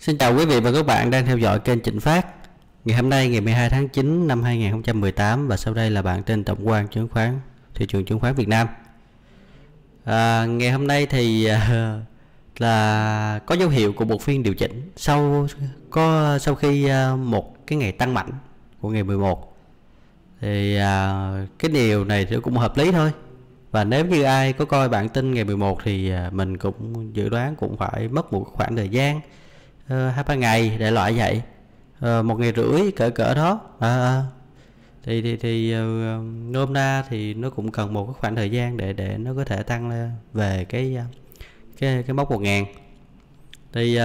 Xin chào quý vị và các bạn đang theo dõi kênh Trịnh Phát. Ngày hôm nay ngày 12 tháng 9 năm 2018 và sau đây là bản tin tổng quan chứng khoán thị trường chứng khoán Việt Nam. Ngày hôm nay thì là có dấu hiệu của một phiên điều chỉnh sau khi một cái ngày tăng mạnh của ngày 11. Thì cái điều này thì cũng hợp lý thôi. Và nếu như ai có coi bản tin ngày 11 thì mình cũng dự đoán cũng phải mất một khoảng thời gian 2-3 ngày để loại vậy, 1 ngày rưỡi cỡ đó. Thì nôm na thì nó cũng cần một cái khoảng thời gian để nó có thể tăng lên về cái mốc 1000. Thì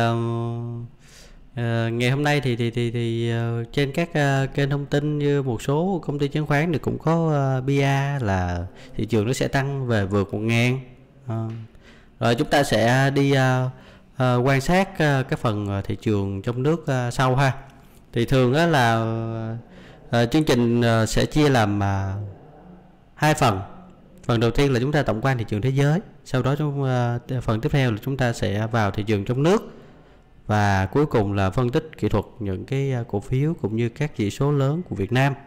ngày hôm nay thì trên các kênh thông tin như một số công ty chứng khoán thì cũng có PR là thị trường nó sẽ tăng về vượt 1000. Rồi chúng ta sẽ đi quan sát cái phần thị trường trong nước sau ha. Thì thường đó là chương trình sẽ chia làm 2 phần. Phần đầu tiên là chúng ta tổng quan thị trường thế giới, sau đó phần tiếp theo là chúng ta sẽ vào thị trường trong nước, và cuối cùng là phân tích kỹ thuật những cái cổ phiếu cũng như các chỉ số lớn của Việt Nam.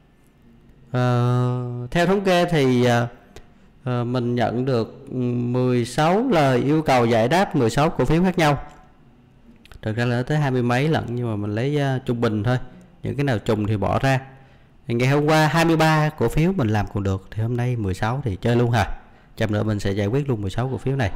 Theo thống kê thì mình nhận được 16 lời yêu cầu giải đáp 16 cổ phiếu khác nhau. Thực ra là tới 20 mấy lận, nhưng mà mình lấy trung bình thôi, những cái nào trùng thì bỏ ra. Thì ngày hôm qua 23 cổ phiếu mình làm còn được, thì hôm nay 16 thì chơi luôn hả. Chậm nữa mình sẽ giải quyết luôn 16 cổ phiếu này.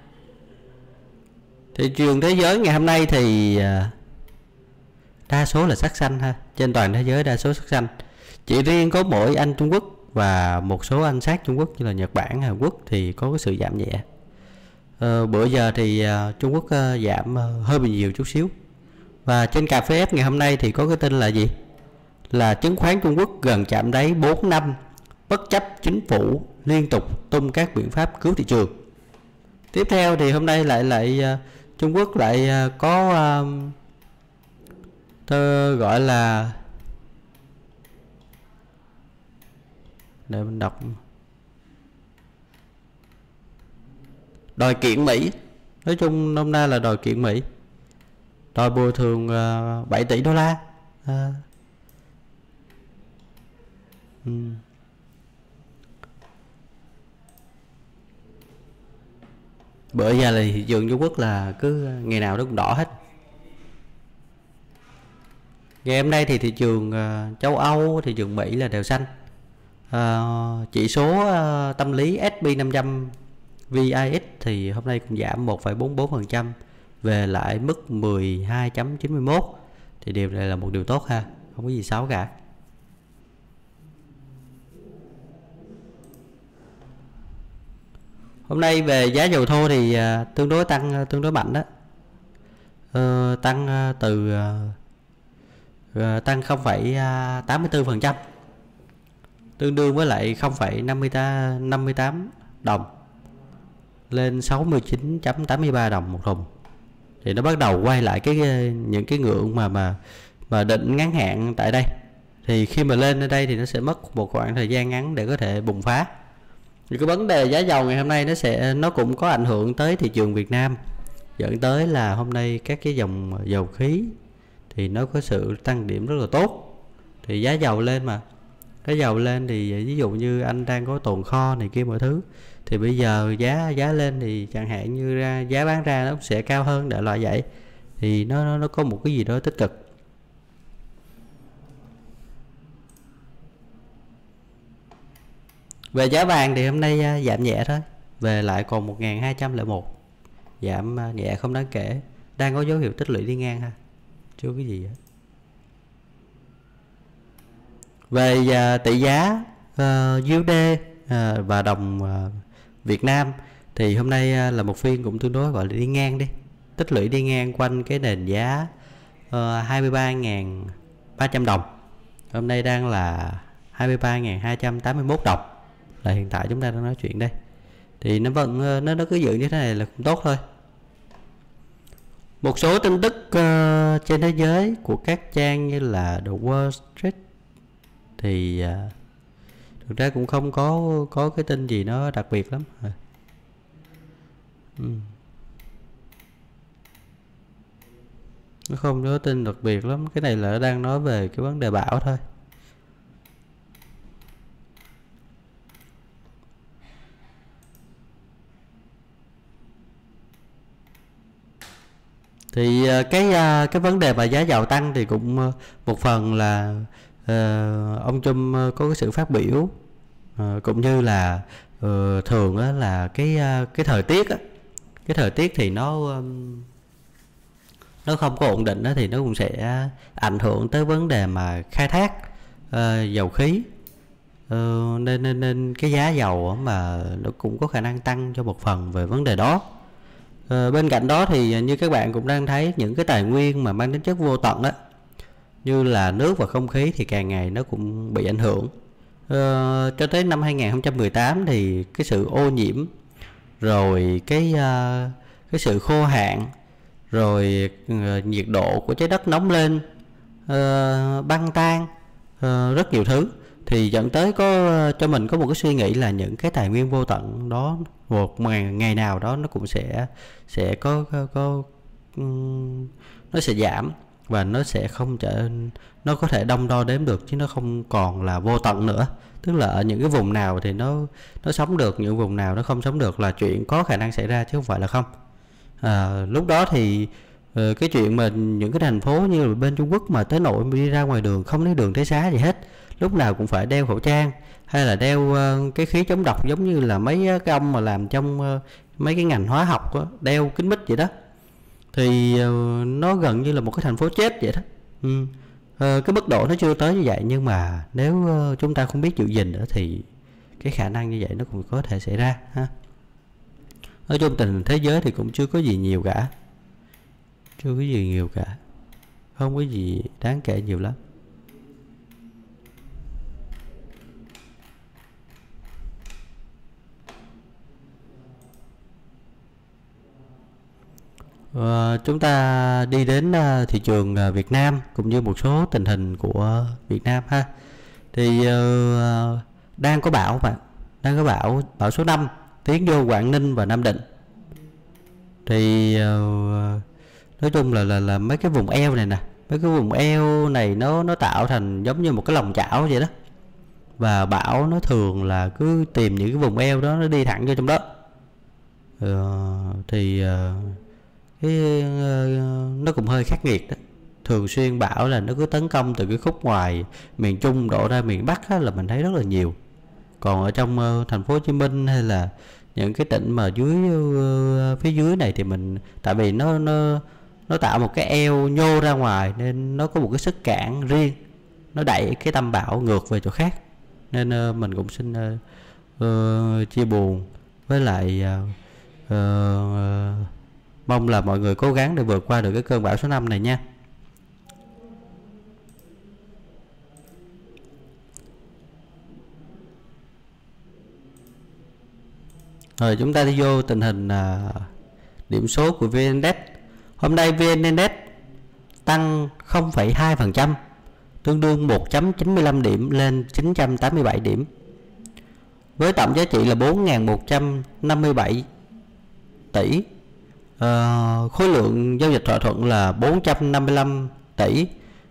Thị trường thế giới ngày hôm nay thì đa số là sắc xanh ha. Trên toàn thế giới đa số sắc xanh. Chỉ riêng có mỗi Anh, Trung Quốc và một số anh sát Trung Quốc như là Nhật Bản, Hàn Quốc thì có cái sự giảm nhẹ. Bữa giờ thì Trung Quốc giảm hơi bị nhiều chút xíu. Và trên cà phê F ngày hôm nay thì có cái tin là gì? Là chứng khoán Trung Quốc gần chạm đáy 4 năm bất chấp chính phủ liên tục tung các biện pháp cứu thị trường. Tiếp theo thì hôm nay lại Trung Quốc lại có gọi là, để mình đọc, đòi kiện Mỹ. Nói chung nôm na là đòi kiện Mỹ, đòi bồi thường 7 tỷ đô la. Bữa giờ là thị trường Trung Quốc là cứ ngày nào nó cũng đỏ hết. Ngày hôm nay thì thị trường châu Âu, thị trường Mỹ là đều xanh. Chỉ số tâm lý SP500 VIX thì hôm nay cũng giảm 1,44% về lại mức 12.91. Thì điều này là một điều tốt ha, không có gì xấu cả. Hôm nay về giá dầu thô thì tương đối mạnh đó. Tăng từ tăng 0,84%, tương đương với lại 0,58 đồng lên 69.83 đồng một thùng. Thì nó bắt đầu quay lại những cái ngưỡng mà định ngắn hạn tại đây. Thì khi mà lên ở đây thì nó sẽ mất một khoảng thời gian ngắn để có thể bùng phá. Thì cái vấn đề giá dầu ngày hôm nay nó cũng có ảnh hưởng tới thị trường Việt Nam, dẫn tới là hôm nay các cái dòng dầu khí thì nó có sự tăng điểm rất là tốt. Thì giá dầu lên mà, cái dầu lên thì ví dụ như anh đang có tồn kho này kia mọi thứ, thì bây giờ giá lên thì chẳng hạn như giá bán ra nó sẽ cao hơn để loại vậy. Thì nó có một cái gì đó tích cực. Về giá vàng thì hôm nay giảm nhẹ thôi, về lại còn 1201, giảm nhẹ không đáng kể, đang có dấu hiệu tích lũy đi ngang ha, chưa cái gì hết. Về tỷ giá USD và đồng Việt Nam thì hôm nay là một phiên cũng tương đối gọi là đi ngang đi, tích lũy đi ngang quanh cái nền giá 23.300 đồng. Hôm nay đang là 23.281 đồng là hiện tại chúng ta đang nói chuyện đây. Thì nó vẫn nó cứ giữ như thế này là cũng tốt thôi. Một số tin tức trên thế giới của các trang như là The Wall Street thì thực ra cũng không có cái tin gì nó đặc biệt lắm. Nó không có tin đặc biệt lắm, cái này là đang nói về cái vấn đề bão thôi. Thì cái vấn đề mà giá dầu tăng thì cũng một phần là ông Trump có cái sự phát biểu, cũng như là thường á là cái thời tiết á, cái thời tiết thì nó không có ổn định đó, thì nó cũng sẽ ảnh hưởng tới vấn đề mà khai thác dầu khí. Nên cái giá dầu mà nó cũng có khả năng tăng cho một phần về vấn đề đó. Bên cạnh đó thì như các bạn cũng đang thấy những cái tài nguyên mà mang tính chất vô tận á, như là nước và không khí thì càng ngày nó cũng bị ảnh hưởng. Cho tới năm 2018 thì cái sự ô nhiễm, rồi cái sự khô hạn, rồi nhiệt độ của trái đất nóng lên, băng tan, rất nhiều thứ, thì dẫn tới cho mình có một cái suy nghĩ là những cái tài nguyên vô tận đó một ngày nào đó nó cũng sẽ có nó sẽ giảm, và nó sẽ không nó có thể đong đo đếm được, chứ nó không còn là vô tận nữa. Tức là ở những cái vùng nào thì nó sống được, những vùng nào nó không sống được là chuyện có khả năng xảy ra chứ không phải là không. Lúc đó thì cái chuyện mà những cái thành phố như là bên Trung Quốc mà tới nỗi đi ra ngoài đường không thấy đường thấy xá gì hết, lúc nào cũng phải đeo khẩu trang, hay là đeo cái khí chống độc, giống như là mấy cái ông mà làm trong mấy cái ngành hóa học đó, đeo kính mít vậy đó, thì nó gần như là một cái thành phố chết vậy đó. Cái mức độ nó chưa tới như vậy, nhưng mà nếu chúng ta không biết giữ gìn nữa thì cái khả năng như vậy nó cũng có thể xảy ra ha. Nói chung tình hình thế giới thì cũng chưa có gì nhiều cả, không có gì đáng kể nhiều lắm. Chúng ta đi đến thị trường Việt Nam cũng như một số tình hình của Việt Nam ha. Thì đang có bão bão số 5 tiến vô Quảng Ninh và Nam Định. Thì nói chung là mấy cái vùng eo này nè, mấy cái vùng eo này nó tạo thành giống như một cái lòng chảo vậy đó, và bão nó thường là cứ tìm những cái vùng eo đó nó đi thẳng vô trong đó. Nó cũng hơi khắc nghiệt đó. Thường xuyên bão là nó cứ tấn công từ cái khúc ngoài miền Trung đổ ra miền Bắc á, là mình thấy rất là nhiều. Còn ở trong thành phố Hồ Chí Minh hay là những cái tỉnh mà phía dưới này thì tại vì nó tạo một cái eo nhô ra ngoài, nên nó có một cái sức cản riêng, nó đẩy cái tâm bão ngược về chỗ khác. Nên mình cũng xin chia buồn, với lại mong là mọi người cố gắng để vượt qua được cái cơn bão số 5 này nha. Rồi chúng ta đi vô tình hình điểm số của VN Index. Hôm nay VN Index tăng 0,2%, tương đương 1.95 điểm lên 987 điểm. Với tổng giá trị là 4.157 tỷ. Khối lượng giao dịch thỏa thuận là 455 tỷ.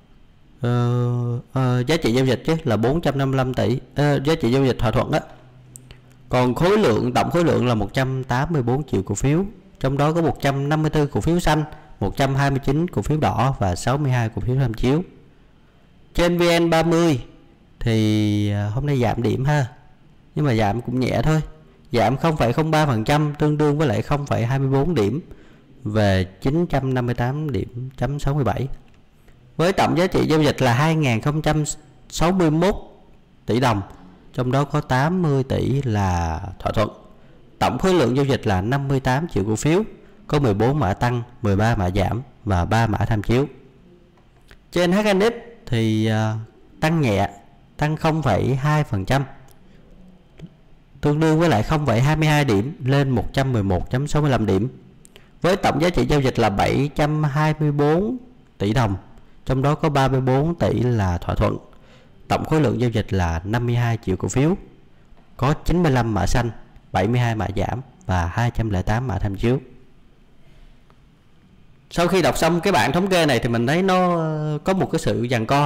Giá trị giao dịch chứ là 455 tỷ, giá trị giao dịch thỏa thuận đó. Còn tổng khối lượng là 184 triệu cổ phiếu, trong đó có 154 cổ phiếu xanh, 129 cổ phiếu đỏ và 62 cổ phiếu tham chiếu. Trên VN30 thì hôm nay giảm điểm ha, nhưng mà giảm cũng nhẹ thôi, giảm 0,03%, tương đương với lại 0,24 điểm về 958 điểm chấm 67. Với tổng giá trị giao dịch là 2.061 tỷ đồng, trong đó có 80 tỷ là thỏa thuận. Tổng khối lượng giao dịch là 58 triệu cổ phiếu, có 14 mã tăng, 13 mã giảm và 3 mã tham chiếu. Trên HNX thì tăng nhẹ, tăng 0,2%, tương đương với lại 0,22 điểm lên 111.65 điểm. Với tổng giá trị giao dịch là 724 tỷ đồng, trong đó có 34 tỷ là thỏa thuận. Tổng khối lượng giao dịch là 52 triệu cổ phiếu, có 95 mã xanh, 72 mã giảm và 208 mã tham chiếu. Sau khi đọc xong cái bảng thống kê này thì mình thấy nó có một cái sự giằng co.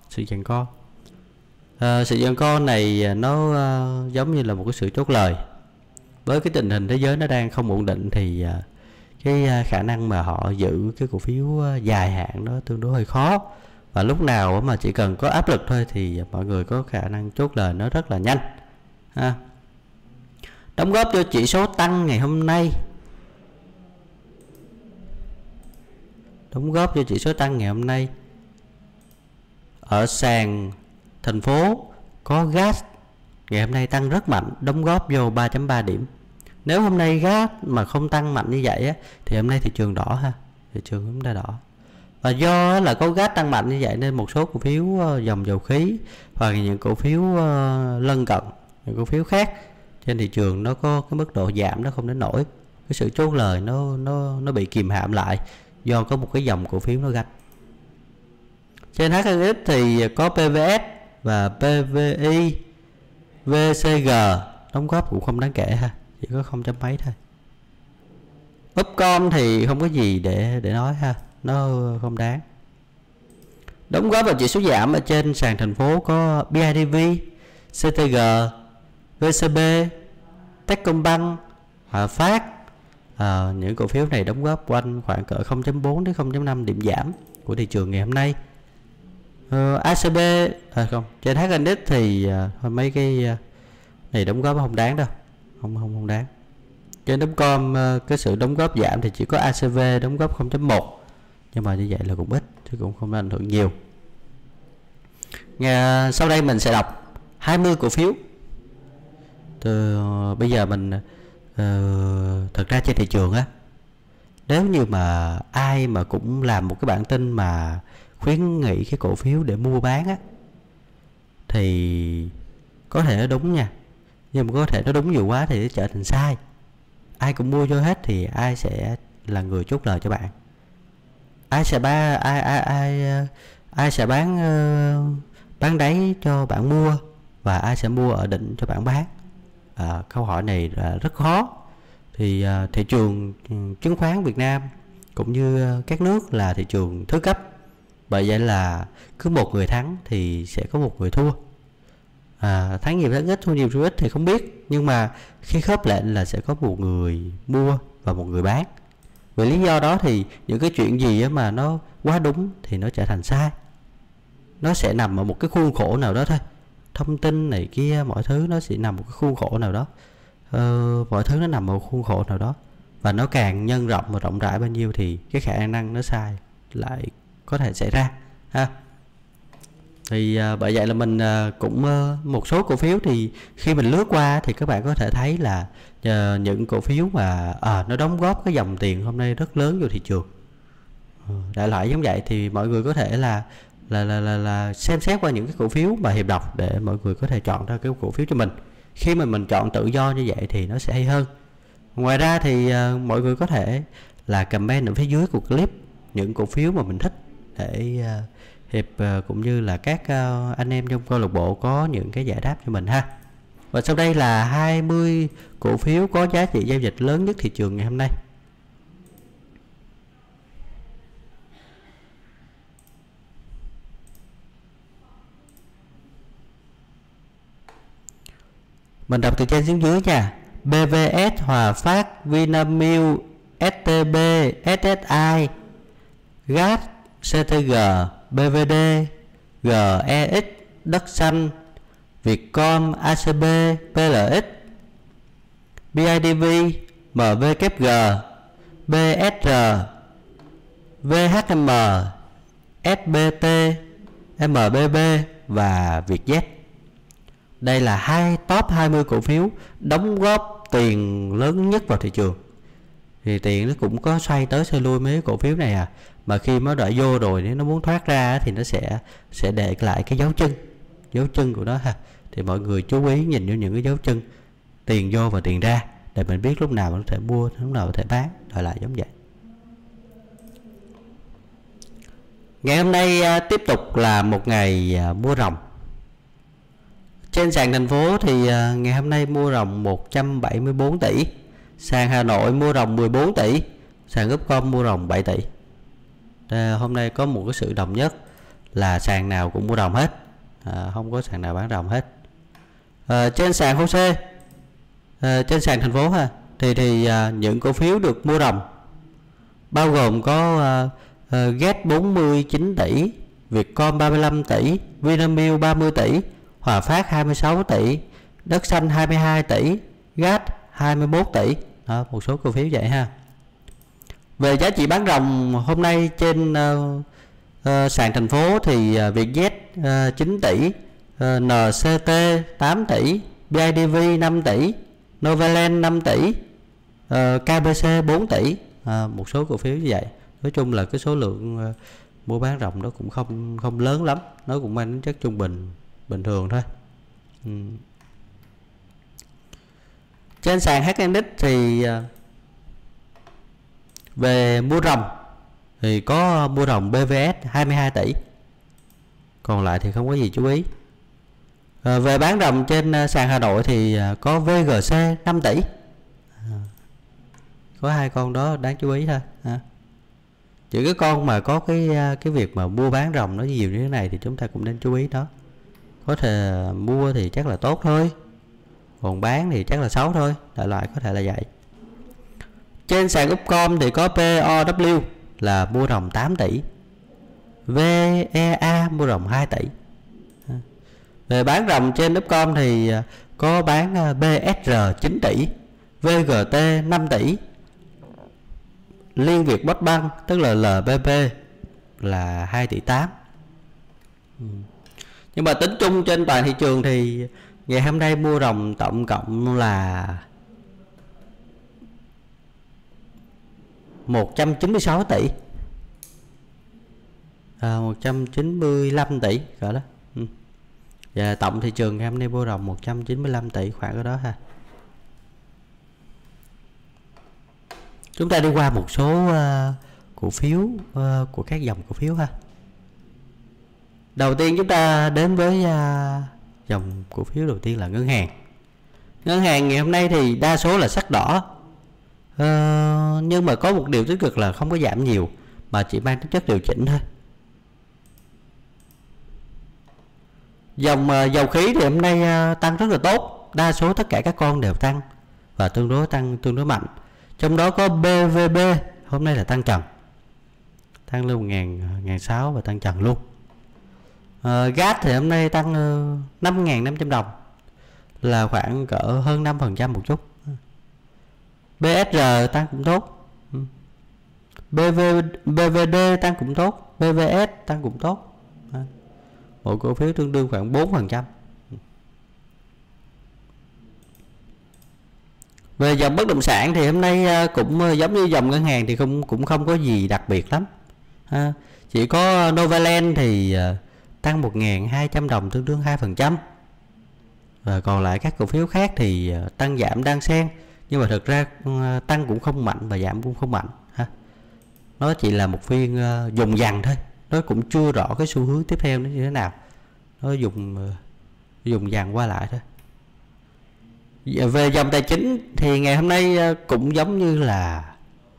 Sự giằng co này nó giống như là một cái sự chốt lời. Với cái tình hình thế giới nó đang không ổn định thì cái khả năng mà họ giữ cái cổ phiếu dài hạn nó tương đối hơi khó. Và lúc nào mà chỉ cần có áp lực thôi thì mọi người có khả năng chốt lời nó rất là nhanh ha. Đóng góp cho chỉ số tăng ngày hôm nay. Ở sàn thành phố có gas ngày hôm nay tăng rất mạnh, đóng góp vô 3.3 điểm. Nếu hôm nay gas mà không tăng mạnh như vậy á, thì hôm nay thị trường đỏ ha, thị trường chúng ta đỏ. Và do là có gas tăng mạnh như vậy nên một số cổ phiếu dòng dầu khí và những cổ phiếu lân cận, những cổ phiếu khác trên thị trường nó có cái mức độ giảm nó không đến nổi. Cái sự chốt lời nó bị kìm hãm lại do có một cái dòng cổ phiếu nó ganh. Trên HNX thì có PVS và PVI, VCG đóng góp cũng không đáng kể ha, chỉ có 0 mấy thôi. Upcom thì không có gì để nói ha, nó không đáng. Đóng góp vào chỉ số giảm ở trên sàn thành phố có BIDV, CTG, VCB, Techcombank, Hòa Phát. Những cổ phiếu này đóng góp quanh khoảng cỡ 0.4 đến 0.5 điểm giảm của thị trường ngày hôm nay. ACB trên HNX thì mấy cái này đóng góp không đáng đâu, không đáng. Trên Upcom cái sự đóng góp giảm thì chỉ có ACV đóng góp 0.1, nhưng mà như vậy là cũng ít chứ cũng không ảnh hưởng nhiều. Sau đây mình sẽ đọc 20 cổ phiếu. Bây giờ mình thật ra trên thị trường á, nếu như mà ai mà cũng làm một cái bản tin mà khuyến nghị cái cổ phiếu để mua bán á, thì có thể nó đúng nha, nhưng mà có thể nó đúng nhiều quá thì nó trở thành sai. Ai cũng mua vô hết thì ai sẽ là người chốt lời cho bạn? Ai sẽ bán đáy cho bạn mua, và ai sẽ mua ở đỉnh cho bạn bán? Câu hỏi này là rất khó. Thì thị trường chứng khoán Việt Nam cũng như các nước là thị trường thứ cấp, bởi vậy là cứ một người thắng thì sẽ có một người thua. Thắng nhiều thắng ít, thua nhiều thua ít thì không biết, nhưng mà khi khớp lệnh là sẽ có một người mua và một người bán. Vì lý do đó thì những cái chuyện gì mà nó quá đúng thì nó trở thành sai. Nó sẽ nằm ở một cái khuôn khổ nào đó thôi. Thông tin này kia mọi thứ nó sẽ nằm một cái khuôn khổ nào đó. Mọi thứ nó nằm ở một khuôn khổ nào đó, và nó càng nhân rộng và rộng rãi bao nhiêu thì cái khả năng nó sai lại có thể xảy ra ha. Thì bởi vậy là mình cũng một số cổ phiếu thì khi mình lướt qua thì các bạn có thể thấy là những cổ phiếu mà nó đóng góp cái dòng tiền hôm nay rất lớn vào thị trường. Đại loại giống vậy thì mọi người có thể là xem xét qua những cái cổ phiếu mà hiệp đọc để mọi người có thể chọn ra cái cổ phiếu cho mình. Khi mà mình chọn tự do như vậy thì nó sẽ hay hơn. Ngoài ra thì mọi người có thể là comment ở phía dưới của clip những cổ phiếu mà mình thích để Hiệp cũng như là các anh em trong câu lạc bộ có những cái giải đáp cho mình ha. Và sau đây là 20 cổ phiếu có giá trị giao dịch lớn nhất thị trường ngày hôm nay. Mình đọc từ trên xuống dưới nha. BVS, Hòa Phát, Vinamilk, STB, SSI, GAT, CTG, BVD, GEX, Đất Xanh, Vietcom, ACB, PLX, BIDV, MVKG, BSR, VHM, SBT, MBB và Vietjet. Đây là top 20 cổ phiếu đóng góp tiền lớn nhất vào thị trường. Thì tiền nó cũng có xoay tới xoay lui mấy cổ phiếu này mà khi nó đã vô rồi nếu nó muốn thoát ra thì nó sẽ để lại cái dấu chân của nó ha. Thì mọi người chú ý nhìn vô những cái dấu chân tiền vô và tiền ra để mình biết lúc nào mình có thể mua, lúc nào có thể bán, lại lại giống vậy. Ngày hôm nay tiếp tục là một ngày mua ròng. Trên sàn thành phố thì ngày hôm nay mua ròng 174 tỷ, sàn Hà Nội mua ròng 14 tỷ, sàn Upcom mua ròng 7 tỷ. Hôm nay có một cái sự đồng nhất là sàn nào cũng mua ròng hết, không có sàn nào bán ròng hết. Trên sàn HOSE, trên sàn thành phố ha, thì những cổ phiếu được mua ròng bao gồm có GET 49 tỷ, Vietcom 35 tỷ, Vinamilk 30 tỷ, Hòa Phát 26 tỷ, Đất Xanh 22 tỷ, GAT 21 tỷ. Đó, một số cổ phiếu vậy ha. Về giá trị bán ròng hôm nay trên sàn thành phố thì Vietjet 9 tỷ, NCT 8 tỷ, BIDV 5 tỷ, Novaland 5 tỷ, KBC 4 tỷ. Một số cổ phiếu như vậy. Nói chung là cái số lượng mua bán ròng nó cũng không lớn lắm, nó cũng mang tính chất trung bình thường thôi. Trên sàn HNX thì về mua ròng thì có mua ròng BVS 22 tỷ, còn lại thì không có gì chú ý. Về bán ròng trên sàn Hà Nội thì có VGC 5 tỷ, có hai con đó đáng chú ý thôi. Chỉ cái con mà có cái việc mà mua bán ròng nó nhiều như thế này thì chúng ta cũng nên chú ý đó. Có thể mua thì chắc là tốt thôi, còn bán thì chắc là xấu thôi, đại loại có thể là vậy. Trên sàn Upcom thì có POW là mua ròng 8 tỷ, VEA mua ròng 2 tỷ. Về bán ròng trên Upcom thì có bán BSR 9 tỷ, VGT 5 tỷ, Liên Việt Postbank tức là LBP là 2 tỷ 8. Nhưng mà tính chung trên toàn thị trường thì ngày hôm nay mua ròng tổng cộng là 196 tỷ, 195 tỷ gọi đó. Và tổng thị trường ngày hôm nay mua ròng 195 tỷ, khoảng cái đó ha. Chúng ta đi qua một số cổ phiếu của các dòng cổ phiếu ha. Đầu tiên chúng ta đến với dòng cổ phiếu đầu tiên là ngân hàng. Ngân hàng ngày hôm nay thì đa số là sắc đỏ, nhưng mà có một điều tích cực là không có giảm nhiều mà chỉ mang tính chất điều chỉnh thôi. Dòng dầu khí thì hôm nay tăng rất là tốt, đa số tất cả các con đều tăng và tương đối mạnh. Trong đó có BVB hôm nay là tăng trần, tăng lên 1.600 và tăng trần luôn. Gas thì hôm nay tăng 5.500 đồng, là khoảng cỡ hơn 5% một chút. BSR tăng cũng tốt, BVD tăng cũng tốt, BVS tăng cũng tốt. Mỗi cổ phiếu tương đương khoảng 4%. Về dòng bất động sản thì hôm nay cũng giống như dòng ngân hàng thì cũng không có gì đặc biệt lắm. Chỉ có Novaland thì tăng 1.200 đồng, tương đương 2%. Và còn lại các cổ phiếu khác thì tăng giảm đang xen, nhưng mà thực ra tăng cũng không mạnh và giảm cũng không mạnh ha. Nó chỉ là một phiên dùng dần thôi, nó cũng chưa rõ cái xu hướng tiếp theo nó như thế nào, nó dùng dần qua lại thôi. Về dòng tài chính thì ngày hôm nay cũng giống như là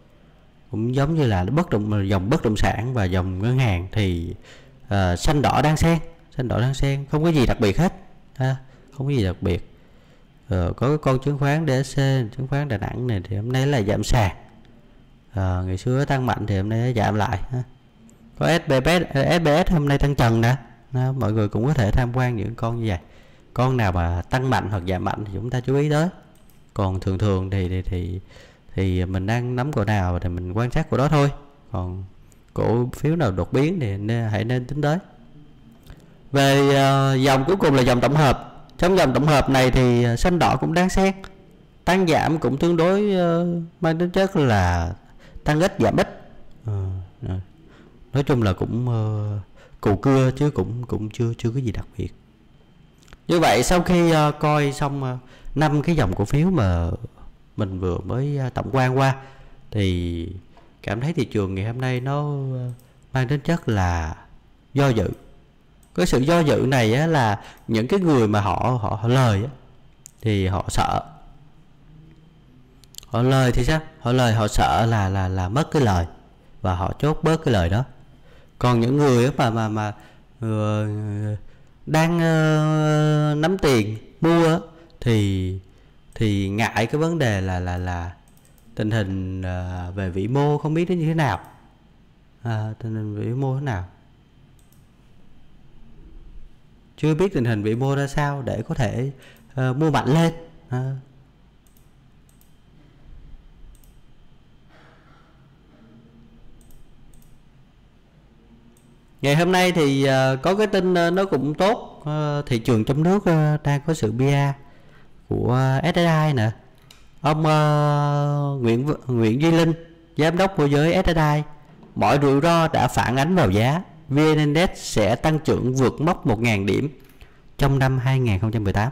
dòng bất động sản và dòng ngân hàng thì xanh đỏ đang xen, không có gì đặc biệt hết ha, không có gì đặc biệt. Có cái con chứng khoán DSC, chứng khoán Đà Nẵng này thì hôm nay là giảm sàn, ngày xưa tăng mạnh thì hôm nay giảm lại ha. Có SBS hôm nay tăng trần nè, mọi người cũng có thể tham quan những con như vậy. Con nào mà tăng mạnh hoặc giảm mạnh thì chúng ta chú ý tới. Còn thường thì mình đang nắm cổ nào thì mình quan sát cổ đó thôi. Còn cổ phiếu nào đột biến thì hãy nên tính tới. Về dòng cuối cùng là dòng tổng hợp. Trong dòng tổng hợp này thì xanh đỏ cũng đang xen, tăng giảm cũng tương đối mang tính chất là tăng ít giảm ít. Nói chung là cũng cù cưa chứ cũng chưa có gì đặc biệt. Như vậy sau khi coi xong 5 cái dòng cổ phiếu mà mình vừa mới tổng quan qua thì cảm thấy thị trường ngày hôm nay nó mang tính chất là do dự. Cái sự do dự này á, là những cái người mà họ lời á, thì họ sợ. Họ lời thì sao? Họ lời họ sợ là mất cái lời và họ chốt bớt cái lời đó. Còn những người mà đang nắm tiền mua thì ngại cái vấn đề là tình hình về vĩ mô không biết nó như thế nào, tình hình vĩ mô thế nào, chưa biết tình hình vĩ mô ra sao để có thể mua mạnh lên. Ngày hôm nay thì có cái tin nó cũng tốt. Thị trường trong nước đang có sự bia của SSI nè. Ông Nguyễn Duy Linh, giám đốc môi giới SSI, mọi rủi ro đã phản ánh vào giá. VN Index sẽ tăng trưởng vượt mốc 1.000 điểm trong năm 2018.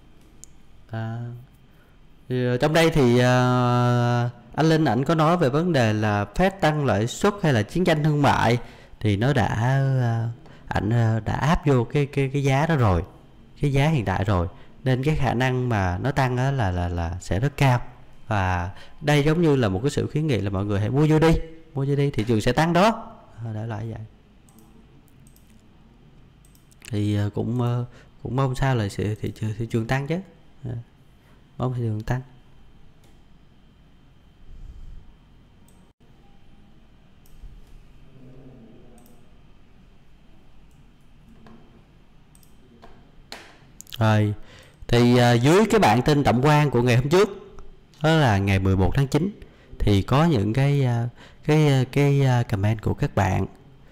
Trong đây thì anh Linh ảnh có nói về vấn đề là Fed tăng lãi suất hay là chiến tranh thương mại, thì nó ảnh đã áp vô cái giá đó rồi, cái giá hiện tại rồi, nên cái khả năng mà nó tăng đó là sẽ rất cao. Và đây giống như là một cái sự khuyến nghị là mọi người hãy mua vô đi, thị trường sẽ tăng đó. Đã lại vậy thì cũng mong sao là thị trường tăng chứ, mong thị trường tăng. Rồi thì dưới cái bản tin tổng quan của ngày hôm trước, đó là ngày 11 tháng 9, thì có những cái comment của các bạn.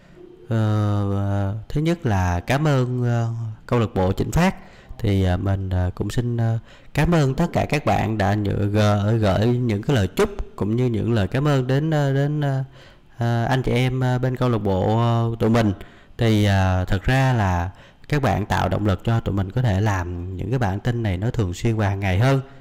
Thứ nhất là cảm ơn câu lạc bộ Chỉnh Phát, thì mình cũng xin cảm ơn tất cả các bạn đã gửi những cái lời chúc cũng như những lời cảm ơn đến anh chị em bên câu lạc bộ tụi mình. Thì thật ra là các bạn tạo động lực cho tụi mình có thể làm những cái bản tin này nó thường xuyên và hàng ngày hơn.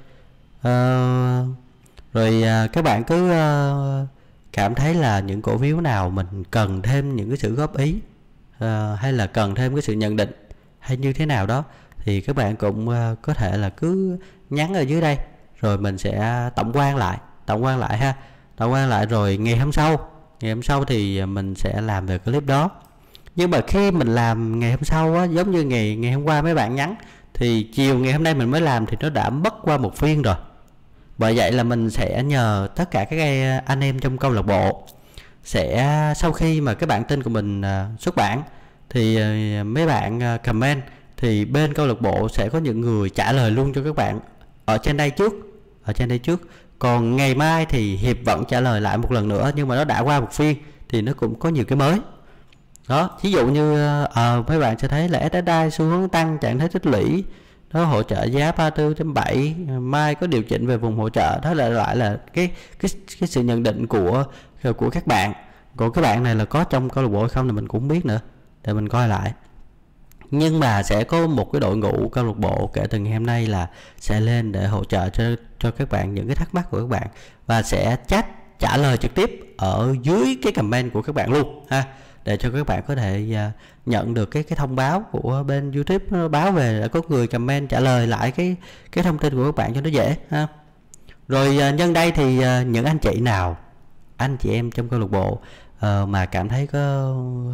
Rồi các bạn cứ cảm thấy là những cổ phiếu nào mình cần thêm những cái sự góp ý, hay là cần thêm cái sự nhận định hay như thế nào đó, thì các bạn cũng có thể là cứ nhắn ở dưới đây, rồi mình sẽ tổng quan lại ha, tổng quan lại rồi ngày hôm sau thì mình sẽ làm về clip đó. Nhưng mà khi mình làm ngày hôm sau á, giống như ngày hôm qua mấy bạn nhắn, thì chiều ngày hôm nay mình mới làm thì nó đã mất qua một phiên rồi. Bởi vậy là mình sẽ nhờ tất cả các anh em trong câu lạc bộ sẽ, sau khi mà cái bản tin của mình xuất bản thì mấy bạn comment, thì bên câu lạc bộ sẽ có những người trả lời luôn cho các bạn ở trên đây trước. Còn ngày mai thì Hiệp vẫn trả lời lại một lần nữa, nhưng mà nó đã qua một phiên thì nó cũng có nhiều cái mới đó. Ví dụ như mấy bạn sẽ thấy là SSI xu hướng tăng, trạng thái tích lũy, nó hỗ trợ giá 34.7, mai có điều chỉnh về vùng hỗ trợ. Đó là lại là cái sự nhận định của các bạn. Còn các bạn này là có trong câu lạc bộ hay không thì mình cũng biết nữa, để mình coi lại. Nhưng mà sẽ có một cái đội ngũ câu lạc bộ kể từ ngày hôm nay là sẽ lên để hỗ trợ cho các bạn những cái thắc mắc của các bạn, và sẽ trả lời trực tiếp ở dưới cái comment của các bạn luôn ha, để cho các bạn có thể nhận được cái thông báo của bên YouTube, nó báo về là có người comment trả lời lại cái thông tin của các bạn cho nó dễ ha. Rồi nhân đây thì những anh chị em trong câu lạc bộ mà cảm thấy có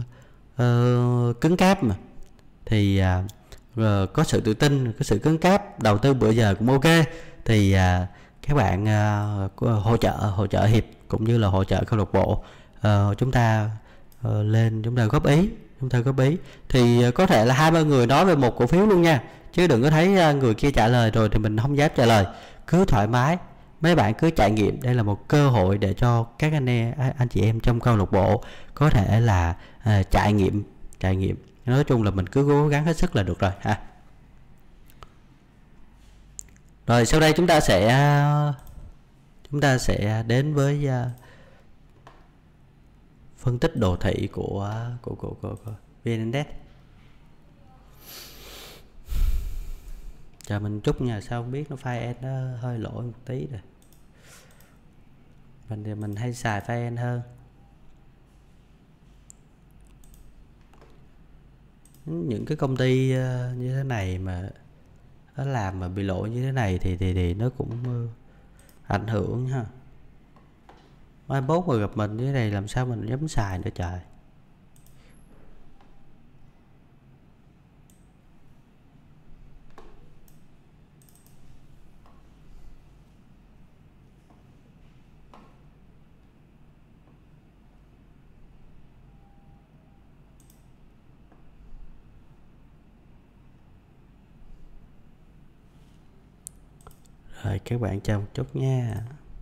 cứng cáp mà, thì có sự tự tin, có sự cứng cáp, đầu tư bữa giờ cũng ok, thì các bạn hỗ trợ Hiệp cũng như là hỗ trợ câu lạc bộ, chúng ta lên chúng ta góp ý. Thì có thể là 2-3 người nói về một cổ phiếu luôn nha, chứ đừng có thấy người kia trả lời rồi thì mình không dám trả lời. Cứ thoải mái, mấy bạn cứ trải nghiệm. Đây là một cơ hội để cho các anh chị em trong câu lạc bộ có thể là trải nghiệm. Nói chung là mình cứ cố gắng hết sức là được rồi ha. Rồi sau đây chúng ta sẽ đến với phân tích đồ thị của VN Index. Chờ mình chút nha, sao không biết nó file nó hơi lỗi một tí rồi. Mình hay xài file hơn. Những cái công ty như thế này mà nó làm mà bị lỗi như thế này thì nó cũng ảnh hưởng ha. mai mốt mà gặp mình như thế này làm sao mình dám xài nữa trời. Rồi các bạn chờ một chút nha.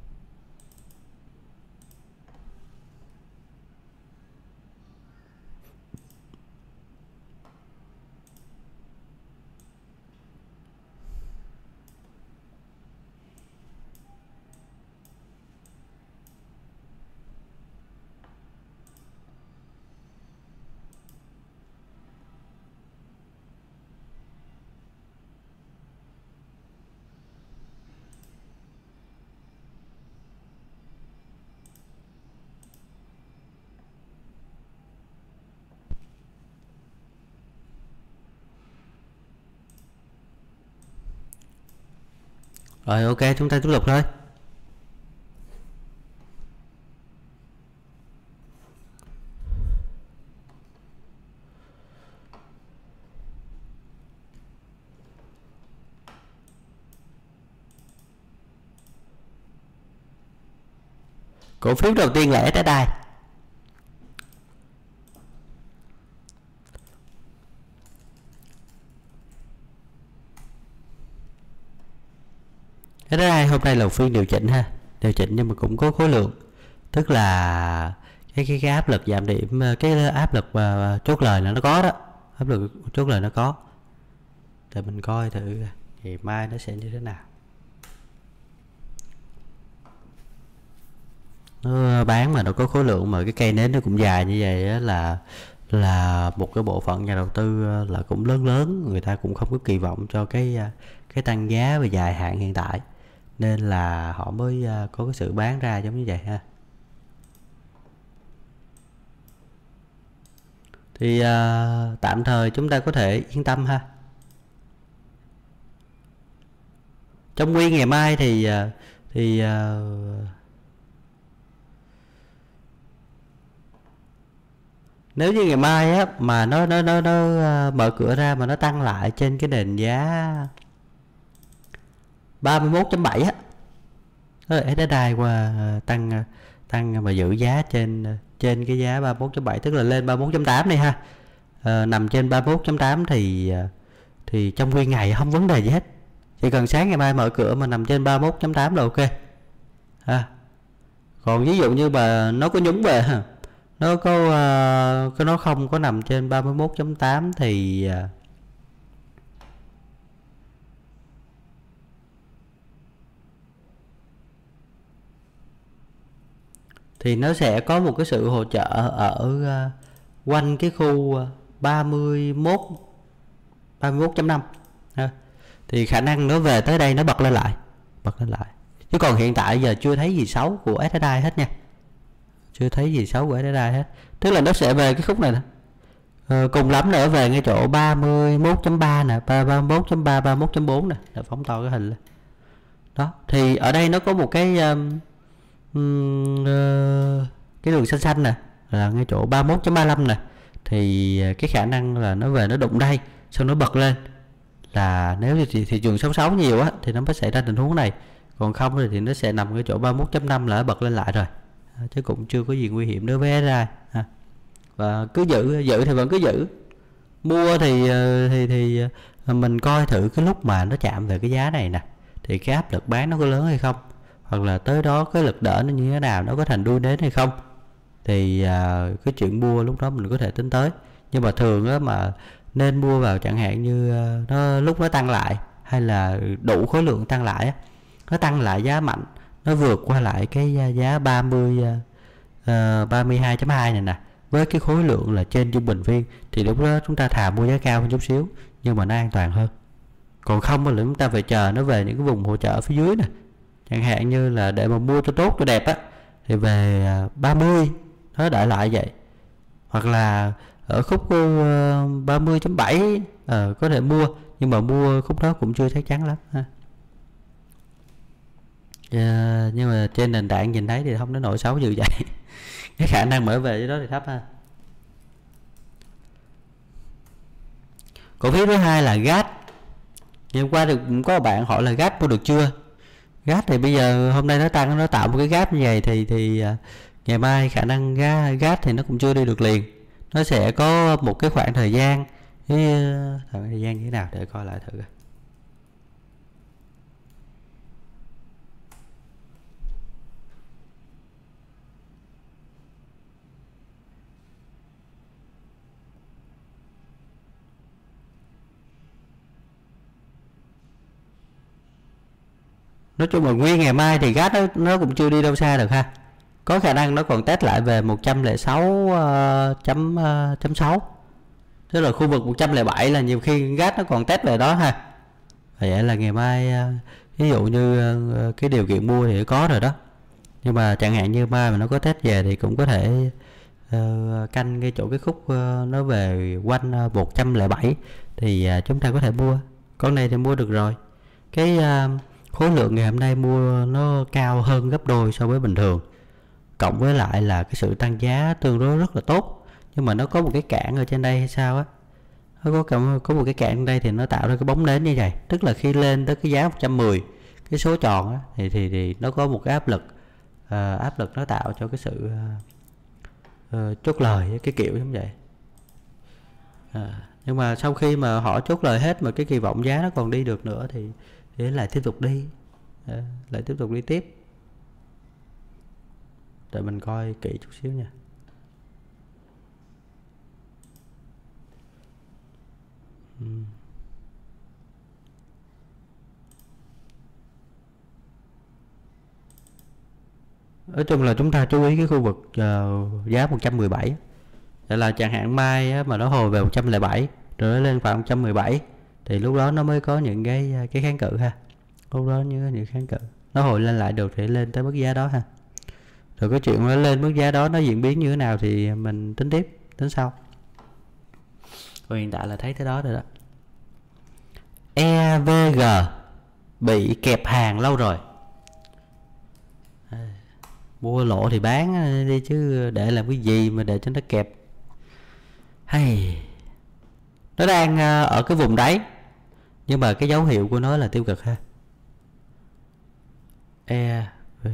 Rồi ok, chúng ta tiếp tục thôi. Cổ phiếu đầu tiên là SSI. SSI hôm nay là phiên điều chỉnh ha, điều chỉnh nhưng mà cũng có khối lượng, tức là cái áp lực giảm điểm, cái áp lực chốt lời là nó có đó, áp lực chốt lời nó có. Để mình coi thử ngày mai nó sẽ như thế nào. Nó bán mà nó có khối lượng mà cái cây nến nó cũng dài như vậy á, là một cái bộ phận nhà đầu tư là cũng lớn, người ta cũng không có kỳ vọng cho cái tăng giá về dài hạn hiện tại, nên là họ mới có cái sự bán ra giống như vậy ha. Thì tạm thời chúng ta có thể yên tâm ha. Trong nguyên ngày mai thì nếu như ngày mai á mà nó mở cửa ra mà nó tăng lại trên cái nền giá 31.7 á, SSI qua tăng mà giữ giá trên cái giá 31.7, tức là lên 31.8 này ha. Nằm trên 31.8 thì trong nguyên ngày không vấn đề gì hết, chỉ cần sáng ngày mai mở cửa mà nằm trên 31.8 là ok ha. Còn ví dụ như mà nó có nhúng về ha, nó nó không có nằm trên 31.8 thì nó sẽ có một cái sự hỗ trợ ở quanh cái khu 31.5 ha. Thì khả năng nó về tới đây nó bật lên lại, chứ còn hiện tại giờ chưa thấy gì xấu của SSI hết nha, chưa thấy gì xấu của SSI hết, tức là nó sẽ về cái khúc này nè, cùng lắm nữa về ngay chỗ 31.3 nè, 31.3, 31.4 nè, để phóng to cái hình lên đó. Thì ở đây nó có một cái đường xanh xanh nè, là ngay chỗ 31.35 nè, thì cái khả năng là nó về nó đụng đây xong nó bật lên, là nếu như thị trường 66 nhiều á thì nó mới xảy ra tình huống này, còn không thì nó sẽ nằm cái chỗ 31.5 là nó bật lên lại rồi, chứ cũng chưa có gì nguy hiểm đối với SSI ha. Và cứ giữ thì vẫn cứ giữ, mua thì mình coi thử cái lúc mà nó chạm về cái giá này nè thì cái áp lực bán nó có lớn hay không, hoặc là tới đó cái lực đỡ nó như thế nào, nó có thành đuôi nến hay không, thì cái chuyện mua lúc đó mình có thể tính tới. Nhưng mà thường á mà nên mua vào chẳng hạn như nó lúc nó tăng lại hay là đủ khối lượng tăng lại á, nó tăng lại giá mạnh, nó vượt qua lại cái giá 32.2 này nè, với cái khối lượng là trên trung bình phiên, thì lúc đó chúng ta thà mua giá cao hơn chút xíu nhưng mà nó an toàn hơn. Còn không là chúng ta phải chờ nó về những cái vùng hỗ trợ phía dưới nè, chẳng hạn như là để mà mua cho tốt cho đẹp á thì về 30 nó đợi lại vậy, hoặc là ở khúc 30.7 có thể mua, nhưng mà mua khúc đó cũng chưa chắc chắn lắm ha. Nhưng mà trên nền tảng nhìn thấy thì không đến nỗi xấu như vậy. Cái khả năng mở về cái đó thì thấp ha. Cổ phiếu thứ hai là GAT. Hôm qua thì cũng có bạn hỏi là GAT mua được chưa. GAT thì bây giờ hôm nay nó tăng, nó tạo một cái gap như vậy thì ngày mai khả năng GAT thì nó cũng chưa đi được liền, nó sẽ có một cái khoảng thời gian. Thời gian như thế nào để coi lại thử. Nói chung là nguyên ngày mai thì GAT nó cũng chưa đi đâu xa được ha. Có khả năng nó còn test lại về 106.6. Tức là khu vực 107 là nhiều khi GAT nó còn test về đó ha. Vậy là ngày mai ví dụ như cái điều kiện mua thì có rồi đó. Nhưng mà chẳng hạn như mai mà nó có test về thì cũng có thể canh cái chỗ cái khúc nó về quanh 107 thì chúng ta có thể mua. Con này thì mua được rồi. Cái khối lượng ngày hôm nay mua nó cao hơn gấp đôi so với bình thường, cộng với lại là cái sự tăng giá tương đối rất là tốt. Nhưng mà nó có một cái cản ở trên đây hay sao á, nó có một cái cản ở đây thì nó tạo ra cái bóng nến như vậy. Tức là khi lên tới cái giá 110 cái số tròn á, thì nó có một cái áp lực, áp lực nó tạo cho cái sự chốt lời cái kiểu giống vậy. Nhưng mà sau khi mà họ chốt lời hết mà cái kỳ vọng giá nó còn đi được nữa thì lại tiếp tục đi, lại tiếp tục đi tiếp. Để mình coi kỹ chút xíu nha. Nói chung là chúng ta chú ý cái khu vực giá 117. Vậy là chẳng hạn mai á, mà nó hồi về 107 rồi nó lên khoảng 117 thì lúc đó nó mới có những cái kháng cự ha. Lúc đó những kháng cự nó hồi lên lại được thì lên tới mức giá đó ha. Rồi cái chuyện nó lên mức giá đó nó diễn biến như thế nào thì mình tính tiếp, tính sau. Còn hiện tại là thấy thế đó rồi đó. EVG bị kẹp hàng lâu rồi. Mua lỗ thì bán đi chứ để làm cái gì mà để cho nó kẹp. Hay nó đang ở cái vùng đáy, nhưng mà cái dấu hiệu của nó là tiêu cực ha. EVG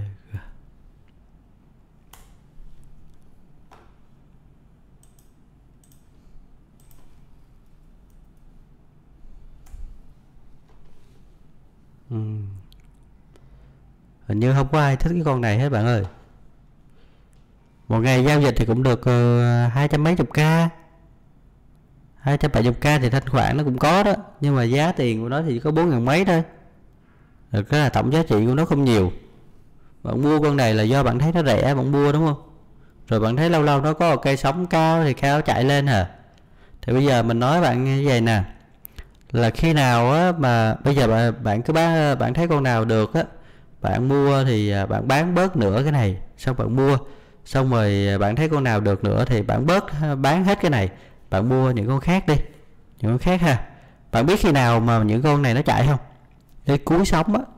hình như không có ai thích cái con này hết bạn ơi. Một ngày giao dịch thì cũng được 200 mấy chục k, 270k thì thanh khoản nó cũng có đó, nhưng mà giá tiền của nó thì chỉ có 4.000 mấy thôi. Được cái là tổng giá trị của nó không nhiều. Bạn mua con này là do bạn thấy nó rẻ bạn mua đúng không? Rồi bạn thấy lâu lâu nó có một cây sóng cao thì cao chạy lên hả? Thì bây giờ mình nói bạn như vậy nè, là khi nào á mà bây giờ bạn cứ bạn thấy con nào được á, bạn mua thì bạn bán bớt nửa cái này, xong bạn mua, xong rồi bạn thấy con nào được nữa thì bạn bán hết cái này, bạn mua những con khác đi, những con khác ha. Bạn biết khi nào mà những con này nó chạy không? Cái cuối sóng á,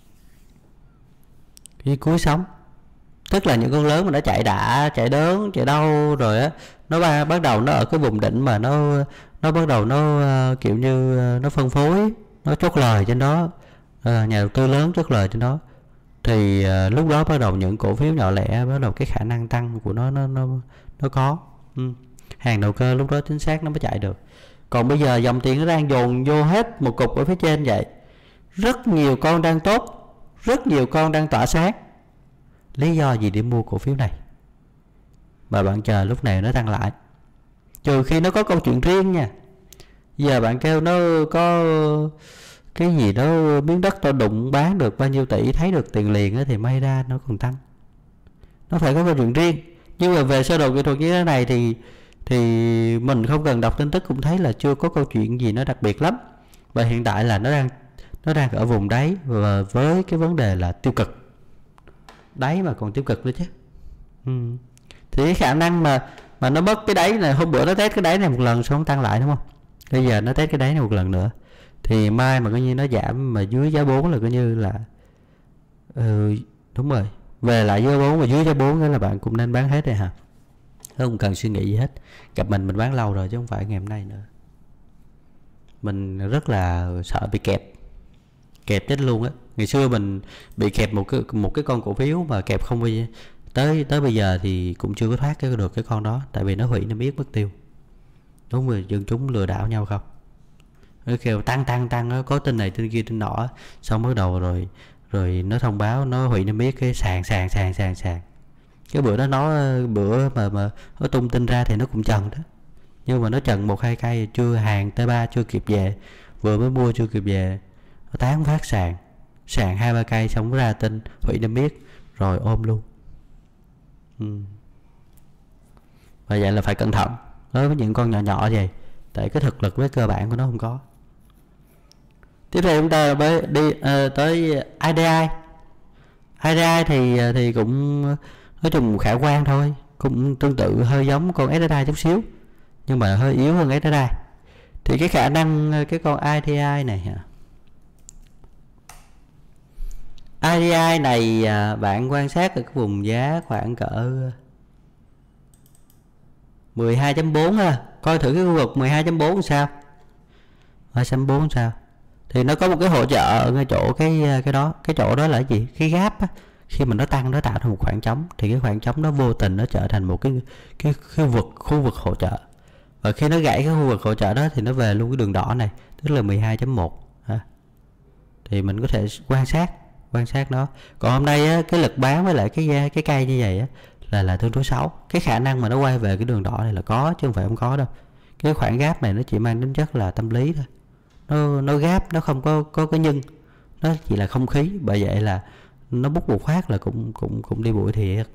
cái cuối sóng, tức là những con lớn mà nó chạy đã, chạy đớn, chạy đau rồi á, nó bắt đầu nó ở cái vùng đỉnh mà nó bắt đầu nó kiểu như nó phân phối, nó chốt lời trên đó, nhà đầu tư lớn chốt lời trên đó, thì lúc đó bắt đầu những cổ phiếu nhỏ lẻ bắt đầu cái khả năng tăng của nó có hàng đầu cơ, lúc đó chính xác nó mới chạy được. Còn bây giờ dòng tiền nó đang dồn vô hết một cục ở phía trên vậy, rất nhiều con đang tốt, rất nhiều con đang tỏa sáng. Lý do gì để mua cổ phiếu này mà bạn chờ lúc này nó tăng lại? Trừ khi nó có câu chuyện riêng nha. Giờ bạn kêu nó có cái gì đó miếng đất to đụng bán được bao nhiêu tỷ, thấy được tiền liền thì may ra nó còn tăng. Nó phải có câu chuyện riêng. Nhưng mà về sơ đồ kỹ thuật như thế này thì mình không cần đọc tin tức cũng thấy là chưa có câu chuyện gì nó đặc biệt lắm. Và hiện tại là nó đang ở vùng đáy, và với cái vấn đề là tiêu cực. Đáy mà còn tiêu cực nữa chứ. Thì cái khả năng mà nó mất cái đáy này, hôm bữa nó test cái đáy này một lần xong tăng lại đúng không? Bây giờ nó test cái đáy này một lần nữa thì mai mà coi như nó giảm mà dưới giá 4 là coi như là Đúng rồi, về lại dưới 4 và dưới giá 4 đó là bạn cũng nên bán hết rồi hả, không cần suy nghĩ gì hết. Gặp mình bán lâu rồi chứ không phải ngày hôm nay nữa. Mình rất là sợ bị kẹp chết luôn á. Ngày xưa mình bị kẹp một cái con cổ phiếu mà kẹp không bao giờ, tới bây giờ thì cũng chưa có thoát được cái con đó, tại vì nó hủy niêm yết mất tiêu. Đúng rồi, dân chúng lừa đảo nhau không, nó kêu tăng nó có tin này tin kia tin nọ, xong bắt đầu rồi nó thông báo nó hủy niêm yết cái sàn. Cái bữa đó bữa mà nó tung tin ra thì nó cũng trần đó, nhưng mà nó trần 1-2 cây, chưa hàng T3 chưa kịp về, vừa mới mua chưa kịp về, nó tán phát sàn 2-3 cây, xong nó ra tin hủy niêm yết rồi ôm luôn. Và vậy là phải cẩn thận đối với những con nhỏ vậy, tại cái thực lực với cơ bản của nó không có. Tiếp theo chúng ta đi tới IDI. thì cũng nói chung khả quan thôi, cũng tương tự hơi giống con SSI chút xíu, nhưng mà hơi yếu hơn SSI. Thì cái khả năng cái con IDI này hả, IDI này bạn quan sát ở cái vùng giá khoảng cỡ 12.4 ha, coi thử cái khu vực 12.4 sao, 12.4 sao. Thì nó có một cái hỗ trợ ở ngay chỗ cái chỗ đó là cái gì, cái gap á. Khi mà nó tăng nó tạo ra một khoảng trống, thì cái khoảng trống nó vô tình nó trở thành một cái khu vực hỗ trợ, và khi nó gãy cái khu vực hỗ trợ đó thì nó về luôn cái đường đỏ này, tức là 12.1 ha. Thì mình có thể quan sát nó. Còn hôm nay á, cái lực bán với lại cái cây như vậy á là tương đối xấu. Cái khả năng mà nó quay về cái đường đỏ này là có, chứ không phải không có đâu. Cái khoảng gap này nó chỉ mang tính chất là tâm lý thôi, nó gap, nó không có cái nhân, nó chỉ là không khí. Bởi vậy là nó bút một phát là cũng đi bụi thiệt.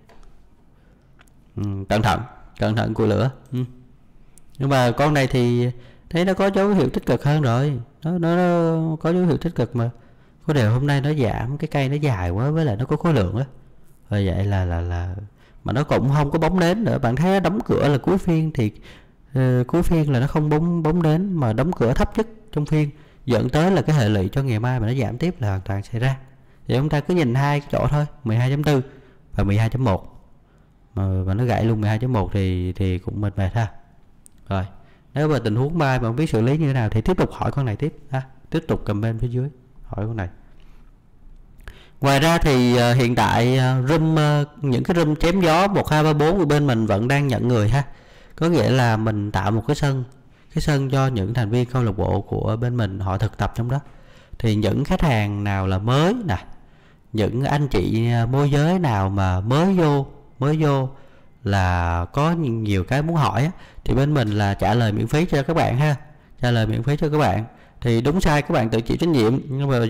Cẩn thận cùi lửa. Nhưng mà con này thì thấy nó có dấu hiệu tích cực hơn rồi, nó có dấu hiệu tích cực mà. Có điều hôm nay nó giảm, cái cây nó dài quá, với lại nó có khối lượng á, rồi vậy là mà nó cũng không có bóng nến nữa. Bạn thấy đóng cửa là cuối phiên thì cuối phiên là nó không bóng nến, mà đóng cửa thấp nhất trong phiên, dẫn tới là cái hệ lụy cho ngày mai mà nó giảm tiếp là hoàn toàn xảy ra. Thì chúng ta cứ nhìn hai cái chỗ thôi, 12.4 và 12.1, mà nó gãy luôn 12.1 thì cũng mệt ha. Rồi nếu mà tình huống mai mà không biết xử lý như thế nào thì tiếp tục hỏi con này tiếp ha, tiếp tục comment phía dưới hỏi con này. Ngoài ra thì hiện tại những cái room chém gió 1, 2, 3, 4 của bên mình vẫn đang nhận người ha. Có nghĩa là mình tạo một cái sân cho những thành viên câu lạc bộ của bên mình họ thực tập trong đó. Thì những khách hàng nào là mới nè, những anh chị môi giới nào mà mới vô là có nhiều cái muốn hỏi á, thì bên mình là trả lời miễn phí cho các bạn ha, trả lời miễn phí cho các bạn. Thì đúng sai các bạn tự chịu trách nhiệm, nhưng mà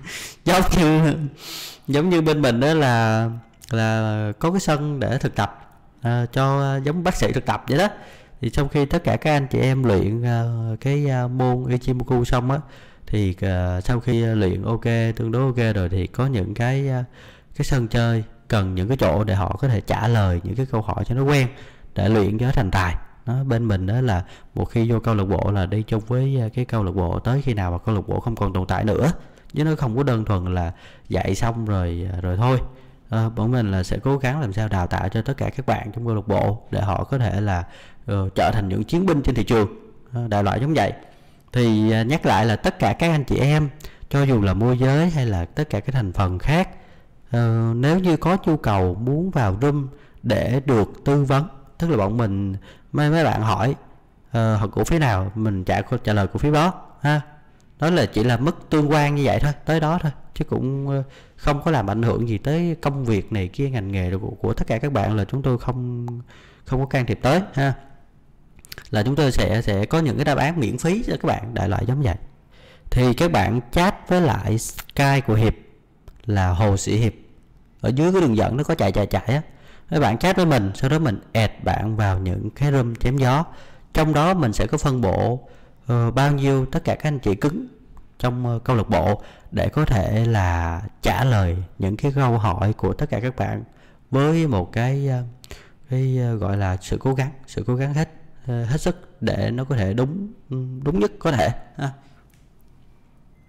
giống như bên mình đó là có cái sân để thực tập cho giống bác sĩ thực tập vậy đó. Thì sau khi tất cả các anh chị em luyện cái môn Ichimoku xong á, thì sau khi luyện ok, tương đối ok rồi, thì có những cái sân chơi cần những cái chỗ để họ có thể trả lời những cái câu hỏi cho nó quen, để luyện cho nó thành tài. Đó, bên mình đó là một khi vô câu lạc bộ là đi chung với cái câu lạc bộ tới khi nào mà câu lạc bộ không còn tồn tại nữa, chứ nó không có đơn thuần là dạy xong rồi thôi. Bọn mình là sẽ cố gắng làm sao đào tạo cho tất cả các bạn trong câu lạc bộ để họ có thể là trở thành những chiến binh trên thị trường, đại loại giống vậy. Thì nhắc lại là tất cả các anh chị em, cho dù là môi giới hay là tất cả các thành phần khác, nếu như có nhu cầu muốn vào room để được tư vấn, tức là bọn mình mấy bạn hỏi cổ phiếu nào mình trả lời cổ phiếu đó ha. Đó là chỉ là mức tương quan như vậy thôi, tới đó thôi, chứ cũng không có làm ảnh hưởng gì tới công việc này kia, ngành nghề của tất cả các bạn, là chúng tôi không có can thiệp tới ha. Là chúng tôi sẽ có những cái đáp án miễn phí cho các bạn, đại loại giống vậy. Thì các bạn chat với lại Skype của Hiệp là Hồ Sĩ Hiệp, ở dưới cái đường dẫn nó có chạy á. Các bạn chat với mình, sau đó mình add bạn vào những cái room chém gió. Trong đó mình sẽ có phân bổ bao nhiêu tất cả các anh chị cứng trong câu lạc bộ để có thể là trả lời những cái câu hỏi của tất cả các bạn với một cái gọi là sự cố gắng hết sức để nó có thể đúng nhất có thể ha.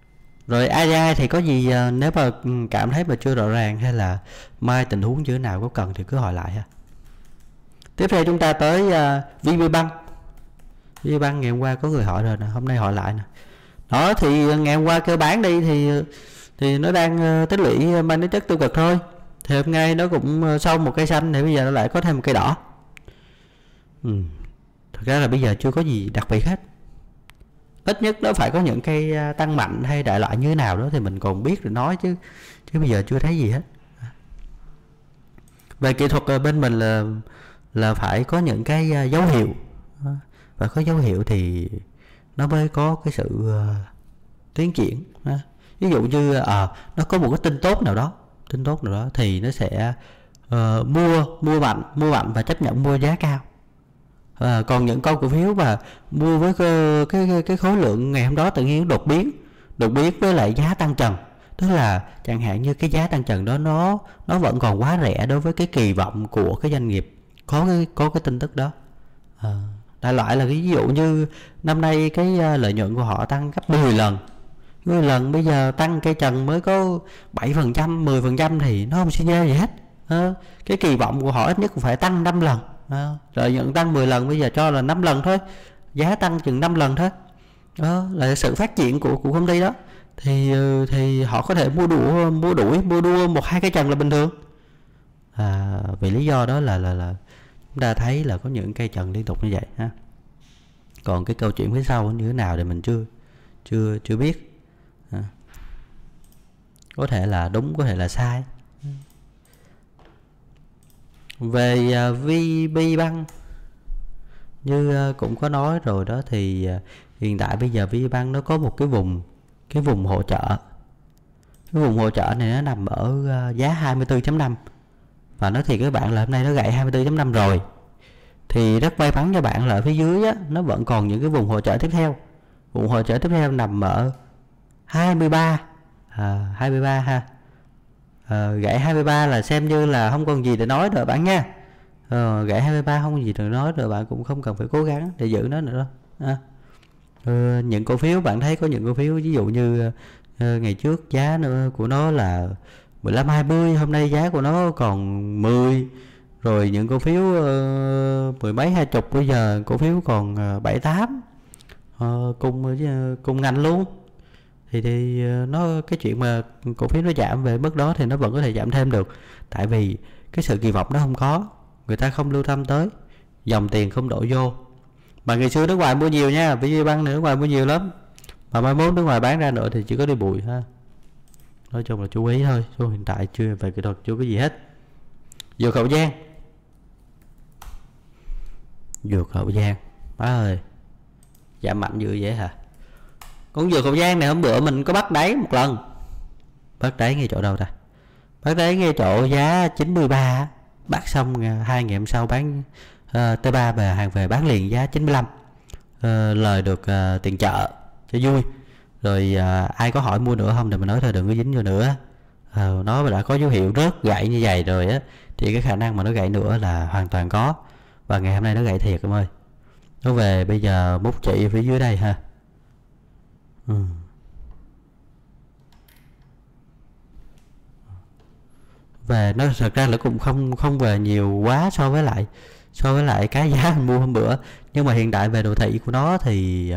Rồi AI thì có gì nếu mà cảm thấy mà chưa rõ ràng hay là mai tình huống như thế nào có cần thì cứ hỏi lại ha. Tiếp theo chúng ta tới VPBank. VPBank ngày hôm qua có người hỏi rồi nè, hôm nay hỏi lại nè. Đó thì ngày hôm qua cơ bản đi thì nó đang tích lũy mang tính chất tiêu cực thôi. Thì hôm nay nó cũng sau một cây xanh thì bây giờ nó lại có thêm một cây đỏ. Thực ra là bây giờ chưa có gì đặc biệt hết. Ít nhất nó phải có những cây tăng mạnh hay đại loại như thế nào đó thì mình còn biết rồi nói chứ bây giờ chưa thấy gì hết. Về kỹ thuật bên mình là phải có những cái dấu hiệu, và có dấu hiệu thì nó mới có cái sự tiến triển. Ví dụ như nó có một cái tin tốt nào đó thì nó sẽ mua mạnh và chấp nhận mua giá cao. Còn những con cổ phiếu mà mua với cái khối lượng ngày hôm đó tự nhiên đột biến với lại giá tăng trần, tức là chẳng hạn như cái giá tăng trần đó nó vẫn còn quá rẻ đối với cái kỳ vọng của cái doanh nghiệp có cái tin tức đó. Đại loại là ví dụ như năm nay cái lợi nhuận của họ tăng gấp 10 lần, bây giờ tăng cây trần mới có 7%, 10% thì nó không suy nhê gì hết. Cái kỳ vọng của họ ít nhất cũng phải tăng 5 lần. Lợi nhuận tăng 10 lần, bây giờ cho là 5 lần thôi, giá tăng chừng 5 lần thôi. Đó là sự phát triển của công ty đó. Thì họ có thể mua đua 1-2 cây trần là bình thường. Vì lý do đó là chúng ta thấy là có những cây trần liên tục như vậy ha. Còn cái câu chuyện phía sau như thế nào thì mình chưa biết. Có thể là đúng, có thể là sai. Về VPBank như cũng có nói rồi đó, thì hiện tại bây giờ VPBank nó có một cái vùng hỗ trợ. Cái vùng hỗ trợ này nó nằm ở giá 24.5. Và nói thiệt các bạn là hôm nay nó gãy 24.5 rồi. Thì rất may mắn cho bạn là ở phía dưới á, nó vẫn còn những cái vùng hỗ trợ tiếp theo. Vùng hỗ trợ tiếp theo nằm ở 23. 23 ha. Gãy 23 là xem như là không còn gì để nói rồi bạn nha. Gãy 23 không còn gì để nói rồi, bạn cũng không cần phải cố gắng để giữ nó nữa đâu. Những cổ phiếu bạn thấy có những cổ phiếu ví dụ như ngày trước giá của nó là 15-20, hôm nay giá của nó còn 10. Rồi những cổ phiếu 10 mấy 20 bây giờ cổ phiếu còn 7-8, cùng ngành luôn. Thì nó cái chuyện mà cổ phiếu nó giảm về mức đó thì nó vẫn có thể giảm thêm được, tại vì cái sự kỳ vọng nó không có, người ta không lưu tâm tới, dòng tiền không đổ vô. Mà ngày xưa nước ngoài mua nhiều nha, VPBank này nước ngoài mua nhiều lắm, mà mai mốt nước ngoài bán ra nữa thì chỉ có đi bụi ha. Nói chung là chú ý thôi, chứ hiện tại chưa về kỹ thuật chưa có gì hết. Dược Hậu Giang má ơi, giảm mạnh dữ vậy hả? Con Dược Hậu Giang này hôm bữa mình có bắt đáy một lần. Bắt đáy ngay chỗ đâu ta? Bắt đáy ngay chỗ giá 93. Bắt xong 2 ngày hôm sau bán T3 về hàng về bán liền giá 95. Lời được tiền chợ cho vui. Rồi ai có hỏi mua nữa không thì mình nói thôi đừng có dính vô nữa. Nó đã có dấu hiệu rớt gãy như vậy rồi á, thì cái khả năng mà nó gãy nữa là hoàn toàn có. Và ngày hôm nay nó gãy thiệt em ơi. Nó về bây giờ múc chỉ phía dưới đây ha. Về nó thật ra là cũng không về nhiều quá so với lại cái giá mình mua hôm bữa. Nhưng mà hiện tại về đồ thị của nó thì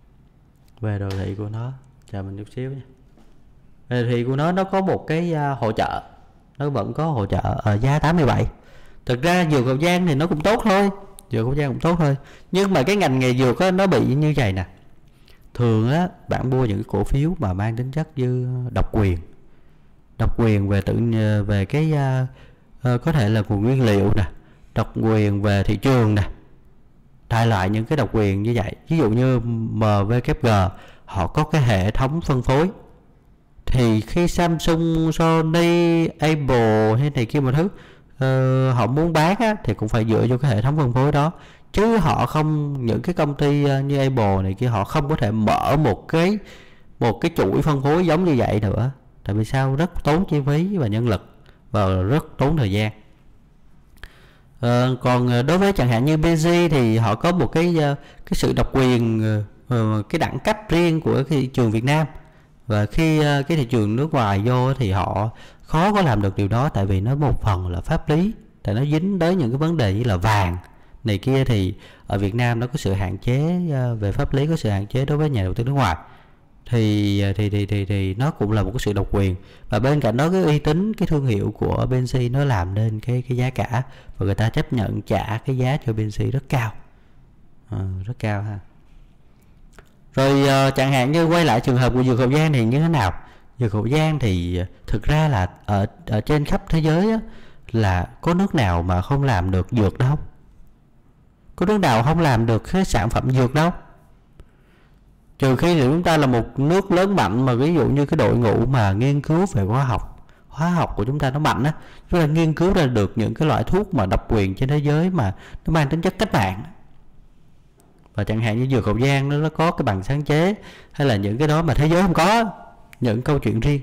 chờ mình chút xíu nha. Về đồ thị của nó có một cái hỗ trợ, nó vẫn có hỗ trợ ở giá 87. Thực ra Dược Hậu Giang thì nó cũng tốt thôi, nhưng mà cái ngành nghề dược á, nó bị như vậy nè. Thường á bạn mua những cổ phiếu mà mang tính chất như độc quyền về cái có thể là nguồn nguyên liệu nè, độc quyền về thị trường nè, đại loại những cái độc quyền như vậy. Ví dụ như MVKG họ có cái hệ thống phân phối, thì khi Samsung, Sony, Apple hay này kia một thứ họ muốn bán á, thì cũng phải dựa vô cái hệ thống phân phối đó, chứ họ không, những cái công ty như Apple này kia họ không có thể mở một cái chuỗi phân phối giống như vậy nữa. Tại vì sao? Rất tốn chi phí và nhân lực và rất tốn thời gian. Còn đối với chẳng hạn như BG thì họ có một cái sự độc quyền, cái đẳng cấp riêng của cái thị trường Việt Nam. Và khi cái thị trường nước ngoài vô thì họ khó có làm được điều đó, tại vì nó một phần là pháp lý, tại nó dính tới những cái vấn đề như là vàng này kia, thì ở Việt Nam nó có sự hạn chế về pháp lý, có sự hạn chế đối với nhà đầu tư nước ngoài, thì nó cũng là một cái sự độc quyền. Và bên cạnh đó cái uy tín, cái thương hiệu của BNC nó làm nên cái giá cả, và người ta chấp nhận trả cái giá cho BNC rất cao, rất cao ha. Rồi chẳng hạn như quay lại trường hợp của Dược Hậu Giang thì như thế nào? Dược Hậu Giang thì thực ra là ở trên khắp thế giới á, là có nước nào mà không làm được dược đâu, có nước nào không làm được cái sản phẩm dược đâu, trừ khi chúng ta là một nước lớn mạnh, mà ví dụ như cái đội ngũ mà nghiên cứu về hóa học của chúng ta nó mạnh á, chúng ta nghiên cứu ra được những cái loại thuốc mà độc quyền trên thế giới mà nó mang tính chất cách mạng. Và chẳng hạn như Dược Hậu Giang nó có cái bằng sáng chế, hay là những cái đó mà thế giới không có, những câu chuyện riêng,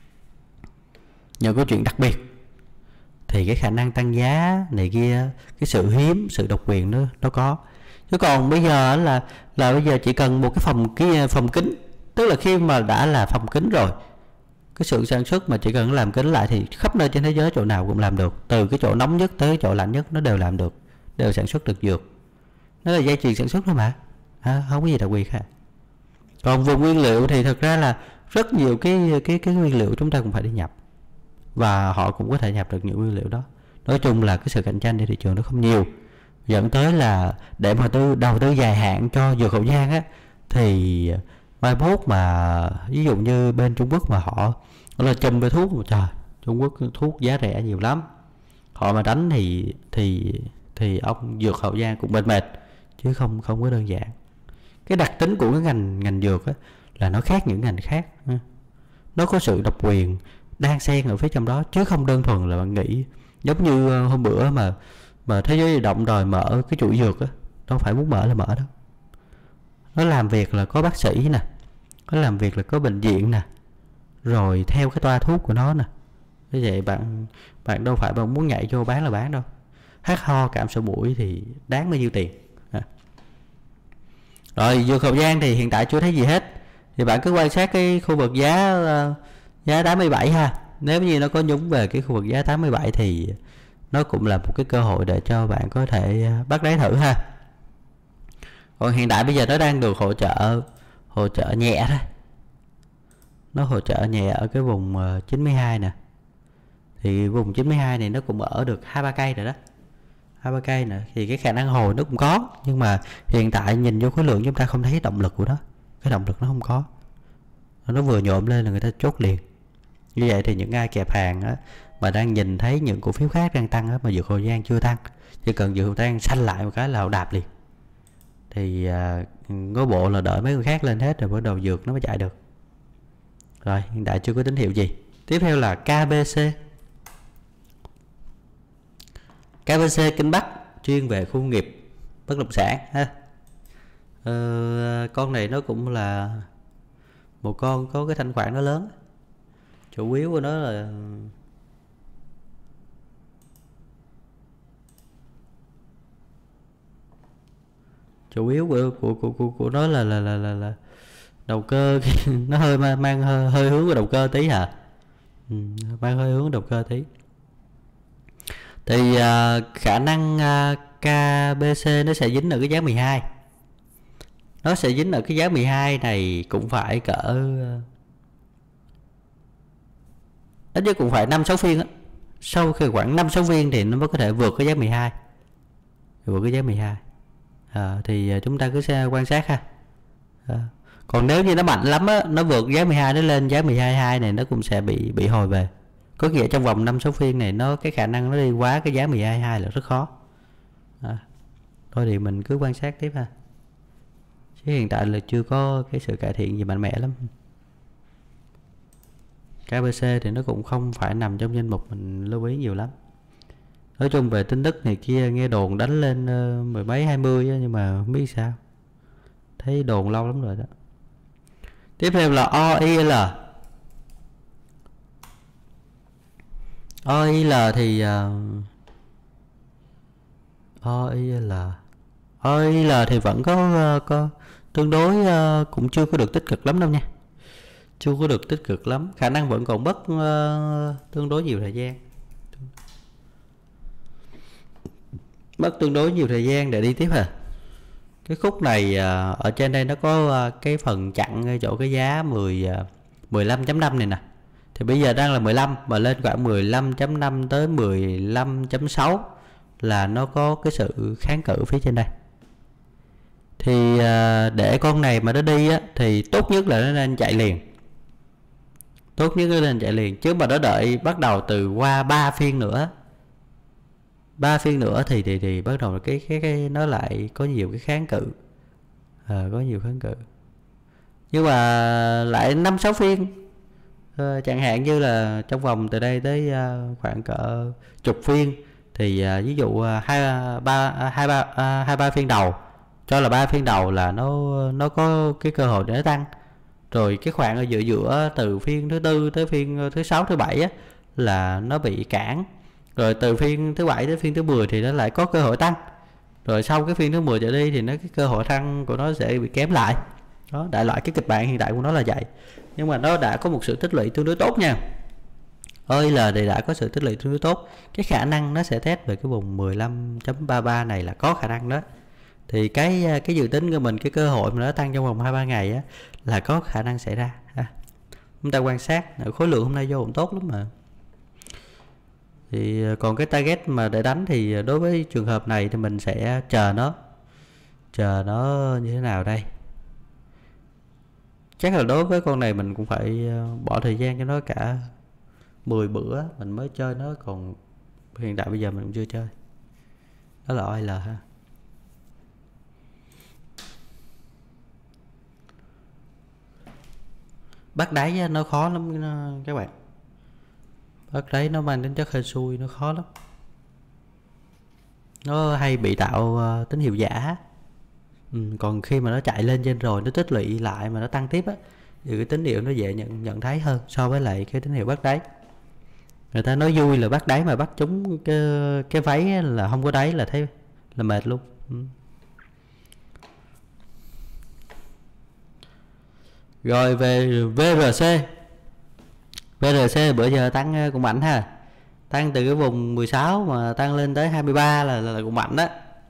những câu chuyện đặc biệt, thì cái khả năng tăng giá này kia, cái sự hiếm, sự độc quyền nó có. Chứ còn bây giờ là bây giờ chỉ cần một cái phòng kính, tức là khi mà đã là phòng kính rồi, cái sự sản xuất mà chỉ cần làm kính lại thì khắp nơi trên thế giới chỗ nào cũng làm được, từ cái chỗ nóng nhất tới cái chỗ lạnh nhất nó đều làm được, đều sản xuất được dược. Nó là dây chuyền sản xuất thôi mà, không có gì đặc biệt cả. Còn vùng nguyên liệu thì thực ra là rất nhiều cái nguyên liệu chúng ta cũng phải đi nhập, và họ cũng có thể nhập được những nguyên liệu đó. Nói chung là cái sự cạnh tranh trên thị trường nó không nhiều, dẫn tới là để mà đầu tư dài hạn cho Dược Hậu Giang á, thì mai mốt mà ví dụ như bên Trung Quốc mà họ là chùm về thuốc, trời, Trung Quốc thuốc giá rẻ nhiều lắm, họ mà đánh thì ông Dược Hậu Giang cũng mệt, chứ không có đơn giản. Cái đặc tính của cái ngành dược á, là nó khác những ngành khác, nó có sự độc quyền đang xen ở phía trong đó, chứ không đơn thuần là bạn nghĩ giống như hôm bữa mà Thế Giới Di Động đòi mở cái chuỗi dược á, đâu phải muốn mở là mở đâu. Nó làm việc là có bác sĩ nè, nó làm việc là có bệnh viện nè, rồi theo cái toa thuốc của nó nè. Như vậy bạn đâu phải bạn muốn nhảy vô bán là bán đâu. Hát ho cảm sổ mũi thì đáng bao nhiêu tiền. Rồi Dược Hậu Giang thì hiện tại chưa thấy gì hết, thì bạn cứ quan sát cái khu vực giá 87 ha. Nếu như nó có nhúng về cái khu vực giá 87 thì nó cũng là một cái cơ hội để cho bạn có thể bắt đáy thử ha. Còn hiện tại bây giờ nó đang được hỗ trợ nhẹ thôi, nó hỗ trợ nhẹ ở cái vùng 92 nè. Thì vùng 92 này nó cũng ở được 2-3 cây rồi đó, 2-3 cây nữa, thì cái khả năng hồi nó cũng có, nhưng mà hiện tại nhìn vô khối lượng chúng ta không thấy động lực của nó, cái động lực nó không có, nó vừa nhộm lên là người ta chốt liền. Như vậy thì những ai kẹp hàng á, mà đang nhìn thấy những cổ phiếu khác đang tăng á, mà Dược Hậu Giang chưa tăng, chỉ cần Dược Hậu Giang xanh lại một cái là họ đạp liền, thì ngôi bộ là đợi mấy người khác lên hết rồi bắt đầu dược nó mới chạy được. Rồi hiện tại chưa có tín hiệu gì. Tiếp theo là KBC. KBC Kinh Bắc, chuyên về khu công nghiệp bất động sản ha. Con này nó cũng là một con có cái thanh khoản nó lớn, chủ yếu của nó là chủ yếu của nó là đầu cơ. Nó hơi mang hơi hướng vào đầu cơ tí hả, mang hơi hướng đầu cơ tí. Thì khả năng KBC nó sẽ dính ở cái giá 12, nó sẽ dính ở cái giá 12 này cũng phải cỡ ít nhất cũng phải 5-6 phiên á. Sau khi khoảng 5-6 phiên thì nó mới có thể vượt cái giá 12, vượt cái giá 12. Thì chúng ta cứ quan sát ha. Còn nếu như nó mạnh lắm á, nó vượt giá 12, nó lên giá 12.2 này, nó cũng sẽ bị hồi về. Có nghĩa trong vòng 5-6 phiên này nó cái khả năng nó đi quá cái giá 12.2 là rất khó. Thôi thì mình cứ quan sát tiếp ha, chứ hiện tại là chưa có cái sự cải thiện gì mạnh mẽ lắm. KBC thì nó cũng không phải nằm trong danh mục mình lưu ý nhiều lắm. Nói chung về tin tức này kia nghe đồn đánh lên 10 mấy 20, nhưng mà không biết sao, thấy đồn lâu lắm rồi đó. Tiếp theo là OIL. OIL thì OIL thì vẫn có tương đối cũng chưa có được tích cực lắm đâu nha. chưa có được tích cực lắm, khả năng vẫn còn mất tương đối nhiều thời gian, mất tương đối nhiều thời gian để đi tiếp à. Cái khúc này ở trên đây nó có cái phần chặn ngay chỗ cái giá 15.5 này nè, thì bây giờ đang là 15 mà lên khoảng 15.5 tới 15.6 là nó có cái sự kháng cự phía trên đây. Thì để con này mà nó đi á, thì tốt nhất là nó nên chạy liền, tốt nhất nó nên chạy liền, chứ mà nó đợi bắt đầu từ qua 3 phiên nữa, 3 phiên nữa thì bắt đầu cái nó lại có nhiều cái kháng cự, có nhiều kháng cự. Nhưng mà lại 5-6 phiên, chẳng hạn như là trong vòng từ đây tới khoảng cỡ chục phiên, thì ví dụ hai ba phiên đầu, cho là 3 phiên đầu là nó có cái cơ hội để nó tăng, rồi cái khoảng ở giữa từ phiên thứ tư tới phiên thứ 6 thứ 7 á, là nó bị cản, rồi từ phiên thứ 7 tới phiên thứ 10 thì nó lại có cơ hội tăng, rồi sau cái phiên thứ 10 trở đi thì cái cơ hội tăng của nó sẽ bị kém lại. Đó, đại loại cái kịch bản hiện tại của nó là vậy. Nhưng mà nó đã có một sự tích lũy tương đối tốt nha, OIL thì đã có sự tích lũy tương đối tốt, cái khả năng nó sẽ test về cái vùng 15.33 này là có khả năng đó. Thì cái dự tính của mình, cái cơ hội mà nó tăng trong vòng 2-3 ngày á, là có khả năng xảy ra ha. Chúng ta quan sát, khối lượng hôm nay vô cũng tốt lắm mà. Thì còn cái target mà để đánh thì đối với trường hợp này thì mình sẽ chờ nó như thế nào đây. Chắc là đối với con này mình cũng phải bỏ thời gian cho nó cả 10 bữa mình mới chơi nó, còn hiện tại bây giờ mình cũng chưa chơi. Đó là OIL ha. Bắt đáy nó khó lắm các bạn, bắt đáy nó mang tính chất hên xui, nó khó lắm, nó hay bị tạo tín hiệu giả. Còn khi mà nó chạy lên trên rồi nó tích lũy lại mà nó tăng tiếp á, thì cái tín hiệu nó dễ nhận thấy hơn so với lại cái tín hiệu bắt đáy. Người ta nói vui là bắt đáy mà bắt trúng cái váy là không có đáy là thấy là mệt luôn. Rồi về VRC bữa giờ tăng cũng mạnh ha, tăng từ cái vùng 16 mà tăng lên tới 23 là cũng mạnh đó.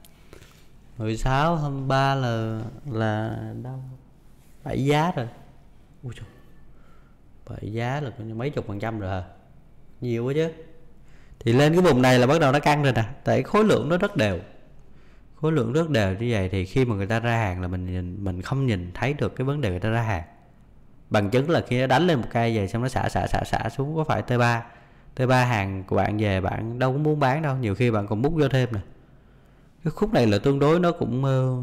16 23 là đâu 7 giá rồi. Ui trời, 7 giá là mấy chục % rồi, nhiều quá chứ. Thì lên cái vùng này là bắt đầu nó căng rồi nè, tại khối lượng nó rất đều, khối lượng rất đều như vậy, thì khi mà người ta ra hàng là mình không nhìn thấy được cái vấn đề người ta ra hàng. Bằng chứng là khi nó đánh lên một cây về xong nó xả xuống, có phải T3 hàng của bạn về bạn đâu có muốn bán đâu, nhiều khi bạn còn múc vô thêm nè. Cái khúc này là tương đối nó cũng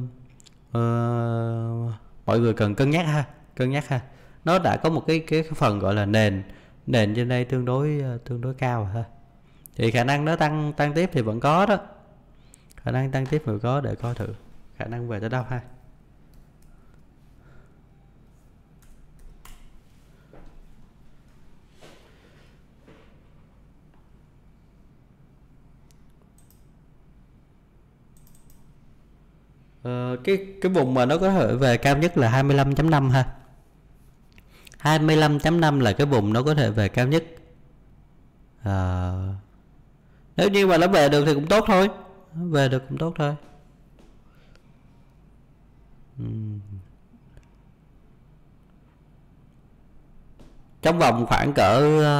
mọi người cần cân nhắc ha. Nó đã có một cái phần gọi là nền trên đây tương đối cao ha. Thì khả năng nó tăng tiếp thì vẫn có đó, khả năng tăng tiếp vẫn có, để coi thử khả năng về tới đâu ha. Cái vùng mà nó có thể về cao nhất là 25.5 ha. 25.5 là cái vùng nó có thể về cao nhất. Nếu như mà nó về được thì cũng tốt thôi, về được cũng tốt thôi. Trong vòng khoảng cỡ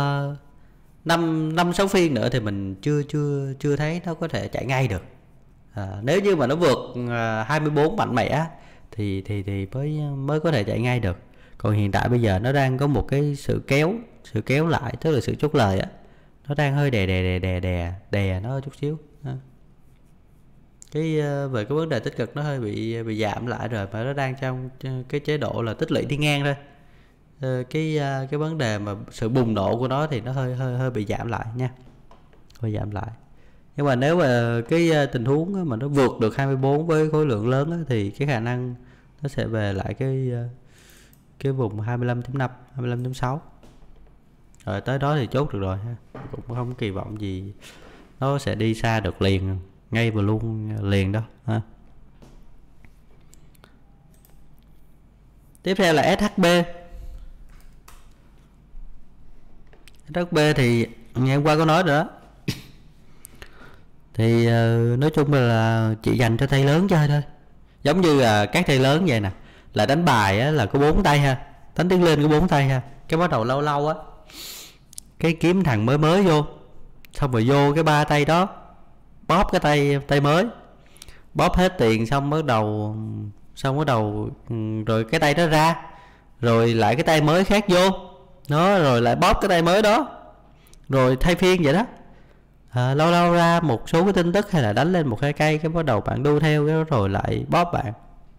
5-6 phiên nữa thì mình chưa thấy nó có thể chạy ngay được. Nếu như mà nó vượt 24 mạnh mẽ thì mới có thể chạy ngay được. Còn hiện tại bây giờ nó đang có một cái sự kéo lại, tức là sự chốt lời á, nó đang hơi đè nó chút xíu. Cái về cái vấn đề tích cực nó hơi bị giảm lại rồi, mà nó đang trong cái chế độ là tích lũy đi ngang thôi. Cái vấn đề mà sự bùng nổ của nó thì nó hơi bị giảm lại nha, hơi giảm lại. Nhưng mà nếu mà cái tình huống mà nó vượt được 24 với khối lượng lớn đó, thì cái khả năng nó sẽ về lại cái vùng 25.5, 25.6. Rồi tới đó thì chốt được rồi ha. Cũng không kỳ vọng gì nó sẽ đi xa được liền, ngay và luôn liền đâu ha. Tiếp theo là SHB. SHB thì ngày hôm qua có nói rồi đó. Thì nói chung là chỉ dành cho tay lớn chơi thôi. Giống như là các tay lớn vậy nè, là đánh bài á, là có 4 tay ha, đánh tiến lên có 4 tay ha. Cái bắt đầu lâu lâu á, cái kiếm thằng mới mới vô, xong rồi vô cái 3 tay đó, bóp cái tay mới, bóp hết tiền xong bắt đầu rồi cái tay đó ra, rồi lại cái tay mới khác vô nó, rồi lại bóp cái tay mới đó, rồi thay phiên vậy đó. Lâu lâu ra một số cái tin tức hay là đánh lên một hai cây, cái bắt đầu bạn đu theo cái rồi lại bóp bạn.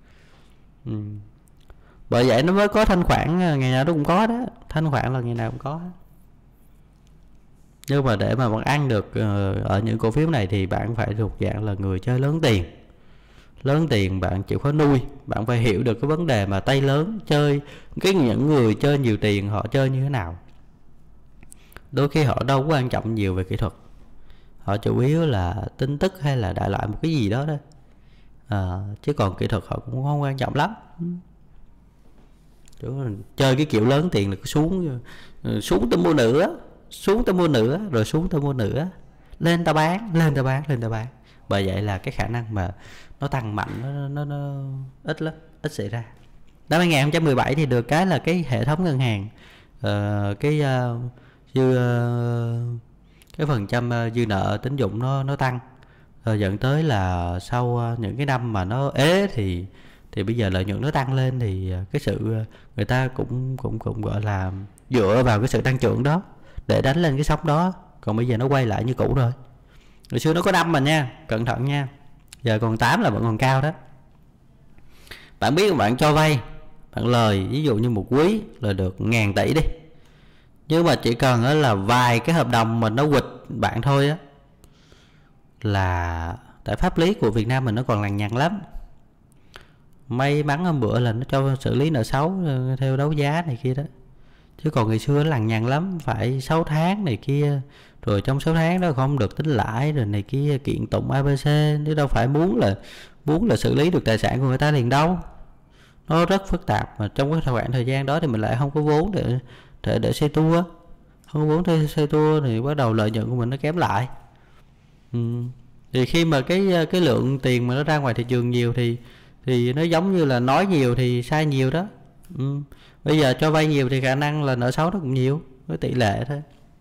Bởi vậy nó mới có thanh khoản, ngày nào nó cũng có đó, thanh khoản là ngày nào cũng có. Nhưng mà để mà bạn ăn được ở những cổ phiếu này thì bạn phải thuộc dạng là người chơi lớn tiền. Lớn tiền bạn chịu khó nuôi, bạn phải hiểu được cái vấn đề mà tay lớn chơi, những người chơi nhiều tiền họ chơi như thế nào. Đôi khi họ đâu có quan trọng nhiều về kỹ thuật, họ chủ yếu là tin tức hay là đại loại một cái gì đó thôi. Chứ còn kỹ thuật họ cũng không quan trọng lắm. Chơi cái kiểu lớn tiền là xuống tao mua nữa, xuống tao mua nữa, rồi xuống tao mua nữa, lên tao bán. Bởi vậy là cái khả năng mà nó tăng mạnh nó ít lắm, ít xảy ra. Năm 2017 thì được cái là cái hệ thống ngân hàng cái phần trăm dư nợ tín dụng nó tăng, dẫn tới là sau những cái năm mà nó ế thì bây giờ lợi nhuận nó tăng lên, thì cái sự người ta cũng gọi là dựa vào cái sự tăng trưởng đó để đánh lên cái sóng đó. Còn bây giờ nó quay lại như cũ rồi. Hồi xưa nó có 5 mà nha, cẩn thận nha, giờ còn 8 là vẫn còn cao đó. Bạn biết bạn cho vay, bạn lời ví dụ như một quý là được 1.000 tỷ đi, nhưng mà chỉ cần là vài cái hợp đồng mà nó quỵt bạn thôi á, là tại pháp lý của Việt Nam mình nó còn lằng nhằng lắm. May mắn hôm bữa là nó cho xử lý nợ xấu theo đấu giá này kia đó, chứ còn ngày xưa nó lằng nhằng lắm, phải 6 tháng này kia, rồi trong 6 tháng đó không được tính lãi rồi này kia, kiện tụng ABC, chứ đâu phải muốn là xử lý được tài sản của người ta liền đâu. Nó rất phức tạp, mà trong cái khoảng thời gian đó thì mình lại không có vốn để xây tour, không có vốn để xây tour thì bắt đầu lợi nhuận của mình nó kém lại. Thì khi mà cái lượng tiền mà nó ra ngoài thị trường nhiều thì nó giống như là nói nhiều thì sai nhiều đó. Bây giờ cho vay nhiều thì khả năng là nợ xấu nó cũng nhiều, với tỷ lệ thôi.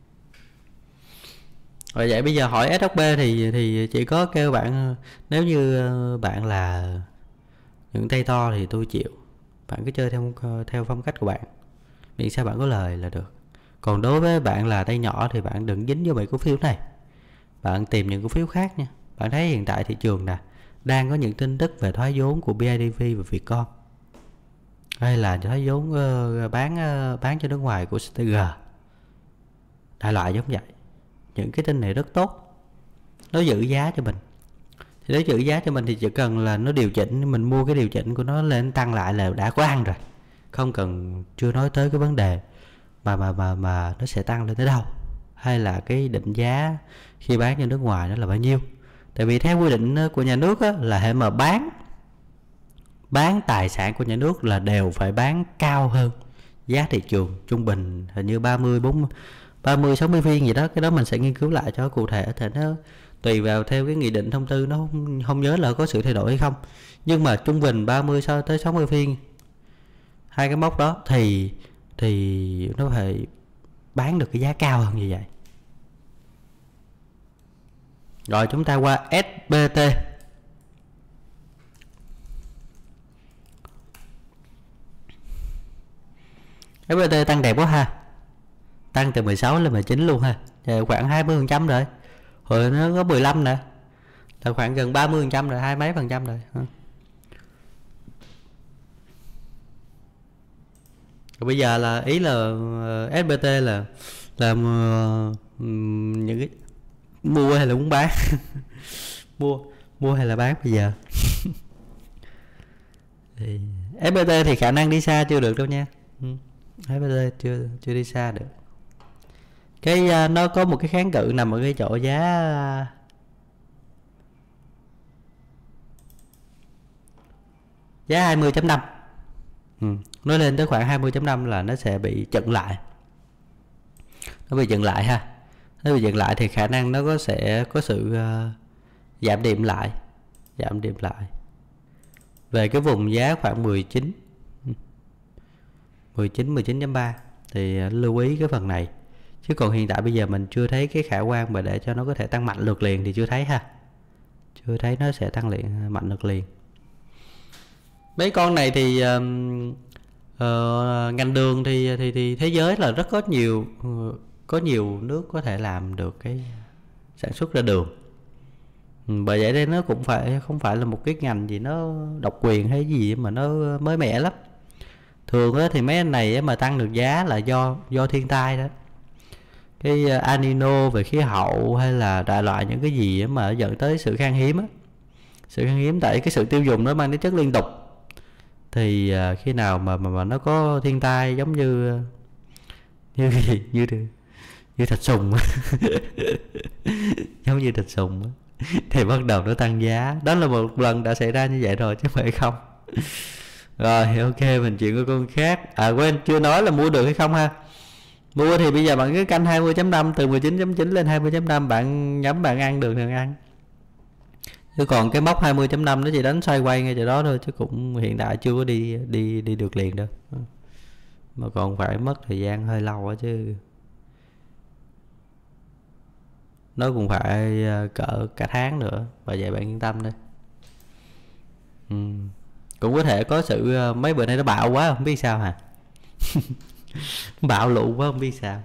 Rồi vậy bây giờ hỏi SHB thì chỉ có kêu bạn, nếu như bạn là những tay to thì tôi chịu, bạn cứ chơi theo phong cách của bạn, miễn sao bạn có lời là được. Còn đối với bạn là tay nhỏ thì bạn đừng dính vô mấy cổ phiếu này, bạn tìm những cổ phiếu khác nha. Bạn thấy hiện tại thị trường nè đang có những tin tức về thoái vốn của BIDV và Vietcom, hay là thoái vốn bán cho nước ngoài của STG, đại loại giống vậy. Những cái tin này rất tốt, nó giữ giá cho mình. Thì nó giữ giá cho mình thì chỉ cần là nó điều chỉnh, mình mua cái điều chỉnh của nó lên tăng lại là đã có ăn rồi, không cần, chưa nói tới cái vấn đề mà nó sẽ tăng lên tới đâu, hay là cái định giá khi bán cho nước ngoài nó là bao nhiêu. Tại vì theo quy định của nhà nước á, là hệ mà bán tài sản của nhà nước là đều phải bán cao hơn giá thị trường trung bình, hình như 30-60 phiên gì đó. Cái đó mình sẽ nghiên cứu lại cho cụ thể, thì nó tùy vào theo cái nghị định thông tư, nó không nhớ là có sự thay đổi hay không, nhưng mà trung bình 30 tới 60 phiên, hai cái mốc đó thì nó phải bán được cái giá cao hơn như vậy. Rồi chúng ta qua SBT. SBT tăng đẹp quá ha, tăng từ 16 lên 19 luôn ha, khoảng 20% rồi. Hồi nó có 15 nè, là khoảng gần 30% rồi, 20 mấy % rồi. Rồi bây giờ là ý là SBT là những cái mua hay là muốn bán mua hay là bán bây giờ. Thì FPT thì khả năng đi xa chưa được đâu nha. FPT chưa đi xa được. Cái nó có một cái kháng cự nằm ở cái chỗ giá giá 20.5. Nó lên tới khoảng 20.5 là nó sẽ bị chặn lại. nó bị dừng lại ha. Nó bị dừng lại thì khả năng nó sẽ có sự giảm điểm lại, về cái vùng giá khoảng 19.3 thì lưu ý cái phần này. Chứ còn hiện tại bây giờ mình chưa thấy cái khả quan mà để cho nó có thể tăng mạnh được liền thì chưa thấy ha. Chưa thấy nó sẽ tăng mạnh được liền. Mấy con này thì ngành đường thì thế giới là rất có nhiều nước có thể làm được cái sản xuất ra đường. Bởi vậy đây nó cũng không phải là một cái ngành gì nó độc quyền hay gì mà nó mới mẻ lắm. Thường thì mấy anh này mà tăng được giá là do thiên tai đó, cái El Nino về khí hậu hay là đại loại những cái gì mà dẫn tới sự khan hiếm á. Sự khan hiếm tại cái sự tiêu dùng nó mang tính chất liên tục, thì khi nào mà nó có thiên tai giống như thịt sùng giống như thịt sùng thì bắt đầu nó tăng giá. Đó là một lần đã xảy ra như vậy rồi chứ không phải không. Rồi ok, mình chuyển qua con khác. Quên chưa nói là mua được hay không ha. Mua thì bây giờ bạn cứ canh 20.5 từ 19.9 lên 20.5, bạn nhắm bạn ăn được thì ăn. Chứ còn cái mốc 20.5 nó chỉ đánh xoay quay ngay chỗ đó thôi, chứ cũng hiện tại chưa có đi được liền đâu, mà còn phải mất thời gian hơi lâu á, chứ nó cũng phải cỡ cả tháng nữa. Và vậy bạn yên tâm đi. Cũng có thể có sự mấy bữa nay nó bạo quá không biết sao hả. Bạo lụ quá không biết sao.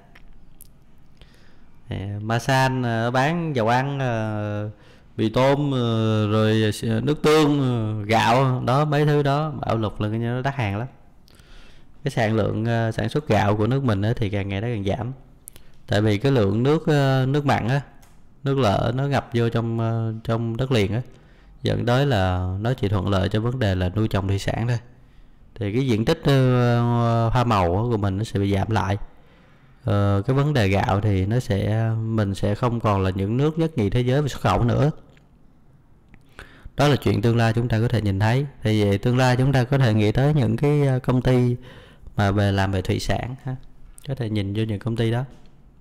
Masan bán dầu ăn, mì tôm, rồi nước tương, gạo đó, mấy thứ đó bạo lục là nó đắt hàng lắm. Cái sản lượng sản xuất gạo của nước mình thì càng ngày nó càng giảm, tại vì cái lượng nước mặn á, nước lợ nó ngập vô trong đất liền á, dẫn tới là nó chỉ thuận lợi cho vấn đề là nuôi trồng thủy sản thôi. Thì cái diện tích hoa màu của mình nó sẽ bị giảm lại. Cái vấn đề gạo thì mình sẽ không còn là những nước nhất nhì thế giới về xuất khẩu nữa. Đó là chuyện tương lai chúng ta có thể nhìn thấy. Thì về tương lai chúng ta có thể nghĩ tới những cái công ty mà làm về thủy sản ha. Có thể nhìn vô những công ty đó.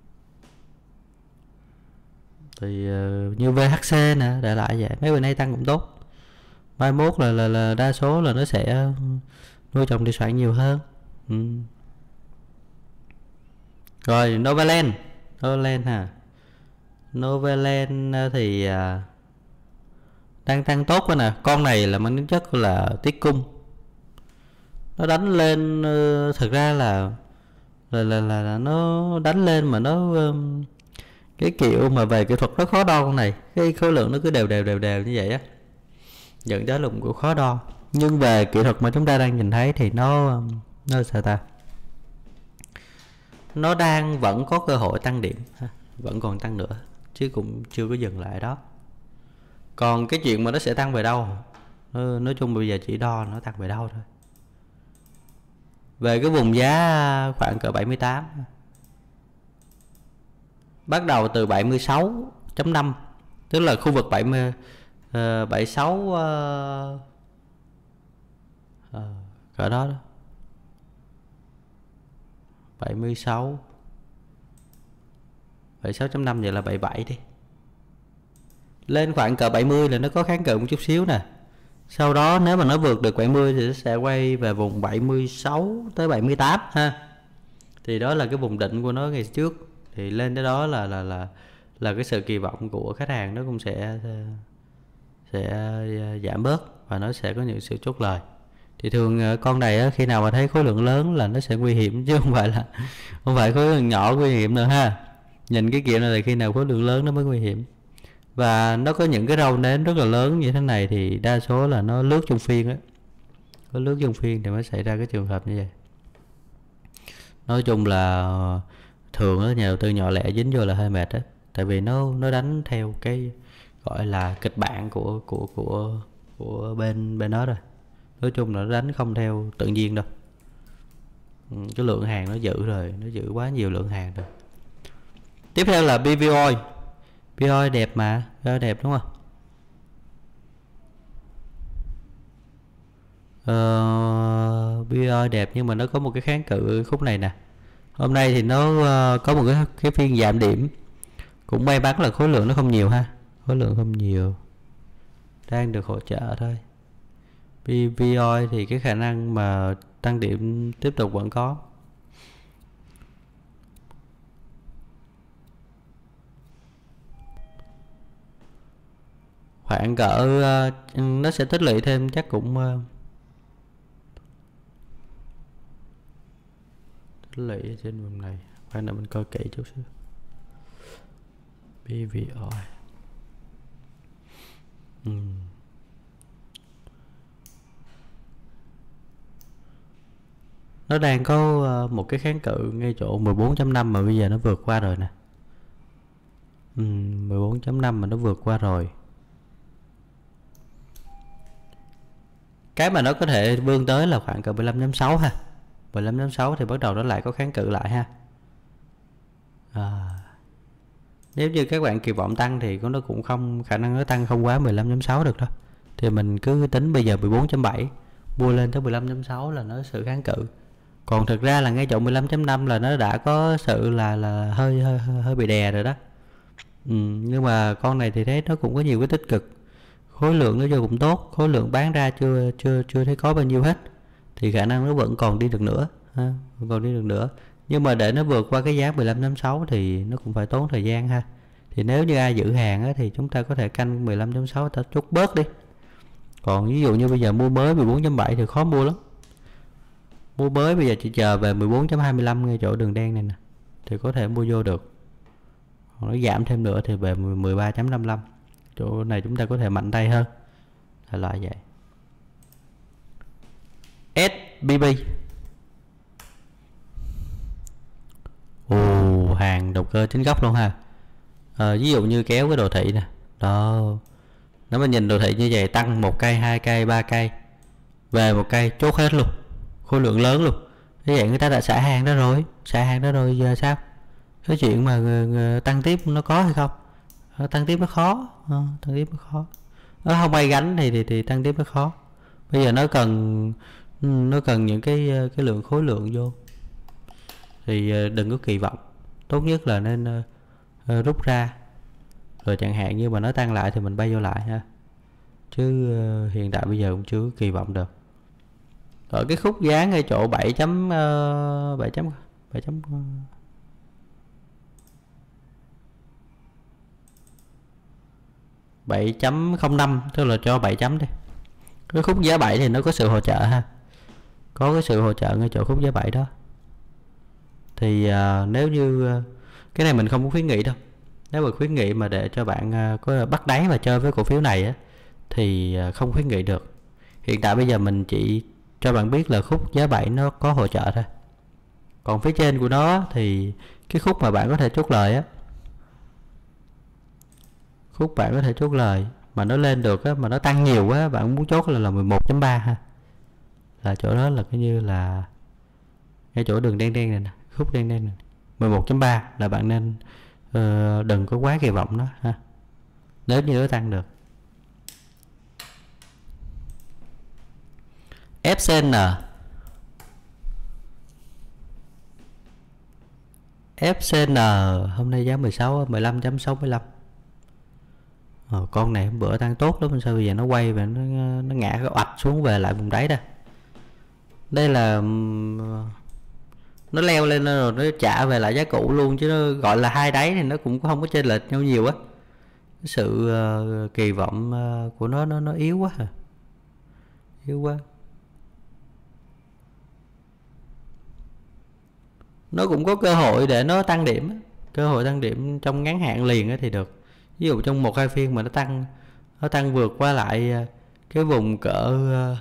Thì như VHC nè, đại lại vậy, mấy bữa nay tăng cũng tốt. Mai mốt là đa số là nó sẽ nuôi trồng thủy sản nhiều hơn. Rồi Novaland ha. Novaland thì đang tăng tốt quá nè. Con này là mang tính chất là tiết cung, nó đánh lên thực ra là nó đánh lên mà nó cái kiểu mà về kỹ thuật rất khó đo. Con này cái khối lượng nó cứ đều như vậy á, dẫn tới lùng của khó đo. Nhưng về kỹ thuật mà chúng ta đang nhìn thấy thì nó sao ta, nó vẫn có cơ hội tăng điểm, vẫn còn tăng nữa chứ cũng chưa có dừng lại đó. Còn cái chuyện mà nó sẽ tăng về đâu, nói chung bây giờ chỉ đo nó tăng về đâu thôi. Về cái vùng giá khoảng cỡ 78, bắt đầu từ 76.5, tức là khu vực 76 cỡ đó 76.5 vậy là 77 đi. Lên khoảng cỡ 70 là nó có kháng cự một chút xíu nè. Sau đó nếu mà nó vượt được 70 thì nó sẽ quay về vùng 76 tới 78 ha. Thì đó là cái vùng định của nó ngày trước. Thì lên tới đó là cái sự kỳ vọng của khách hàng nó cũng sẽ giảm bớt và nó sẽ có những sự chốt lời. Thì thường con này khi nào mà thấy khối lượng lớn là nó sẽ nguy hiểm, chứ không phải khối lượng nhỏ nguy hiểm nữa ha. Nhìn cái kiểu này là khi nào khối lượng lớn nó mới nguy hiểm. Và nó có những cái râu nến rất là lớn như thế này thì đa số là nó lướt trong phiên á. Có lướt trong phiên thì mới xảy ra cái trường hợp như vậy. Nói chung là thường nhà đầu tư nhỏ lẻ dính vô là hơi mệt á, tại vì nó đánh theo cái gọi là kịch bản của bên nó rồi. Nói chung là nó đánh không theo tự nhiên đâu. Cái lượng hàng nó giữ rồi, nó giữ quá nhiều lượng hàng rồi. Tiếp theo là BVOI. BVOI đẹp mà, BVOI đẹp đúng không? BVOI đẹp nhưng mà nó có một cái kháng cự khúc này nè. Hôm nay thì nó có một cái phiên giảm điểm, cũng may mắn là khối lượng nó không nhiều ha, khối lượng không nhiều, đang được hỗ trợ thôi. PVOI thì cái khả năng mà tăng điểm tiếp tục vẫn có. Khoảng cỡ nó sẽ tích lũy thêm chắc cũng tích lũy trên vùng này. Khoan để mình coi kỹ chút xíu. PVOI nó đang có một cái kháng cự ngay chỗ 14.5 mà bây giờ nó vượt qua rồi nè. 14.5 mà nó vượt qua rồi. Cái mà nó có thể vươn tới là khoảng cỡ 15.6 ha. 15.6 thì bắt đầu nó lại có kháng cự lại ha. Nếu như các bạn kỳ vọng tăng thì nó cũng không, khả năng nó tăng không quá 15.6 được đâu. Thì mình cứ tính bây giờ 14.7 mua lên tới 15.6 là nó sự kháng cự. Còn thực ra là ngay chỗ 15.5 là nó đã có sự là hơi bị đè rồi đó. Nhưng mà con này thì thấy nó cũng có nhiều cái tích cực. Khối lượng nó vô cũng tốt, khối lượng bán ra chưa thấy có bao nhiêu hết. Thì khả năng nó vẫn còn đi được nữa ha, còn đi được nữa. Nhưng mà để nó vượt qua cái giá 15.6 thì nó cũng phải tốn thời gian ha. Thì nếu như ai giữ hàng á, thì chúng ta có thể canh 15.6 ta chốt bớt đi. Còn ví dụ như bây giờ mua mới 14.7 thì khó mua lắm. Mua mới bây giờ chỉ chờ về 14.25 ngay chỗ đường đen này nè thì có thể mua vô được. Còn nó giảm thêm nữa thì về 13.55. Chỗ này chúng ta có thể mạnh tay hơn. Là loại vậy. SBB. Hàng đầu cơ chính gốc luôn ha. Ví dụ như kéo cái đồ thị nè. Đó. Nếu mà nhìn đồ thị như vậy, tăng 1 cây, 2 cây, 3 cây, về 1 cây chốt hết luôn, khối lượng lớn luôn. Thế vậy người ta đã xả hàng đó rồi, giờ sao? Cái chuyện mà tăng tiếp nó có hay không? Tăng tiếp nó khó, nó không ai gánh thì tăng tiếp nó khó. Bây giờ nó cần những cái lượng khối lượng vô thì đừng có kỳ vọng, tốt nhất là nên rút ra rồi chẳng hạn như mà nó tăng lại thì mình bay vô lại ha, chứ hiện tại bây giờ cũng chưa kỳ vọng được. Ở cái khúc giá ngay chỗ 7.05, tức là cho 7 chấm đi. Cái khúc giá 7 thì nó có sự hỗ trợ ha, có cái sự hỗ trợ ngay chỗ khúc giá 7 đó. Thì nếu như cái này mình không có khuyến nghị đâu. Nếu mà khuyến nghị mà để cho bạn có bắt đáy và chơi với cổ phiếu này á, thì không khuyến nghị được. Hiện tại bây giờ mình chỉ cho bạn biết là khúc giá 7 nó có hỗ trợ thôi. Còn phía trên của nó thì cái khúc mà bạn có thể chốt lời á, khúc bạn có thể chốt lời mà nó lên được á, mà nó tăng nhiều quá bạn muốn chốt là 11.3 ha. Là chỗ đó là cái như là cái chỗ đường đen này nè, khúc đen này 11.3 là bạn nên đừng có quá kỳ vọng đó ha, nếu như nó tăng được. FCN hôm nay giá 15.65. Con này hôm bữa tăng tốt lắm, sao bây giờ nó quay và nó ngã cái oạch xuống về lại vùng đáy đó. Đây là nó leo lên rồi nó trả về lại giá cũ luôn, chứ nó gọi là hai đáy thì nó cũng không có chênh lệch nhau nhiều á. Sự kỳ vọng của nó yếu quá à. Yếu quá. Nó cũng có cơ hội để nó tăng điểm, cơ hội tăng điểm trong ngắn hạn liền thì được. Ví dụ trong 1-2 phiên mà nó tăng vượt qua lại cái vùng cỡ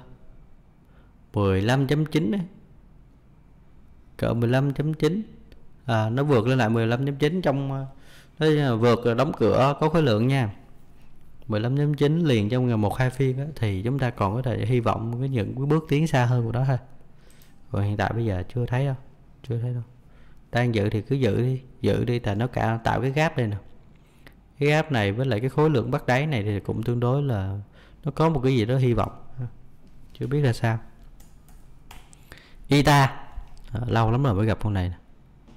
15.9 ấy. Cỡ 15.9 nó vượt lên lại 15.9 trong nó vượt đóng cửa có khối lượng nha, 15.9 liền trong ngày 1-2 phiên đó, thì chúng ta còn có thể hy vọng những cái bước tiến xa hơn của đó thôi. Còn hiện tại bây giờ chưa thấy đâu. Đang giữ thì cứ giữ đi tại nó tạo cái gap đây nè. Cái gap này với lại cái khối lượng bắt đáy này thì cũng tương đối là nó có một cái gì đó hy vọng, chưa biết là sao. ITA lâu lắm rồi mới gặp con này nè.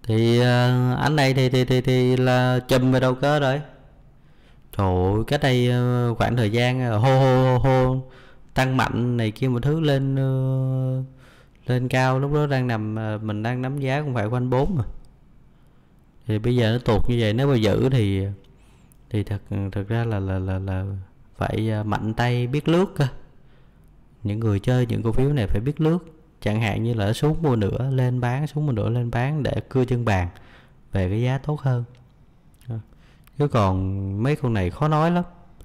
Thì anh này thì là chùm về đầu cơ rồi. Trời ơi, cách đây khoảng thời gian hô tăng mạnh này kia một thứ lên lên cao, lúc đó đang nằm mình đang nắm giá cũng phải quanh 4 mà. Thì bây giờ nó tụt như vậy, nếu mà giữ thì thật ra là phải mạnh tay biết lướt cơ. Những người chơi những cổ phiếu này phải biết lướt, chẳng hạn như là xuống mua nửa lên bán, xuống mua nửa lên bán để cưa chân bàn về cái giá tốt hơn. Chứ còn mấy con này khó nói lắm.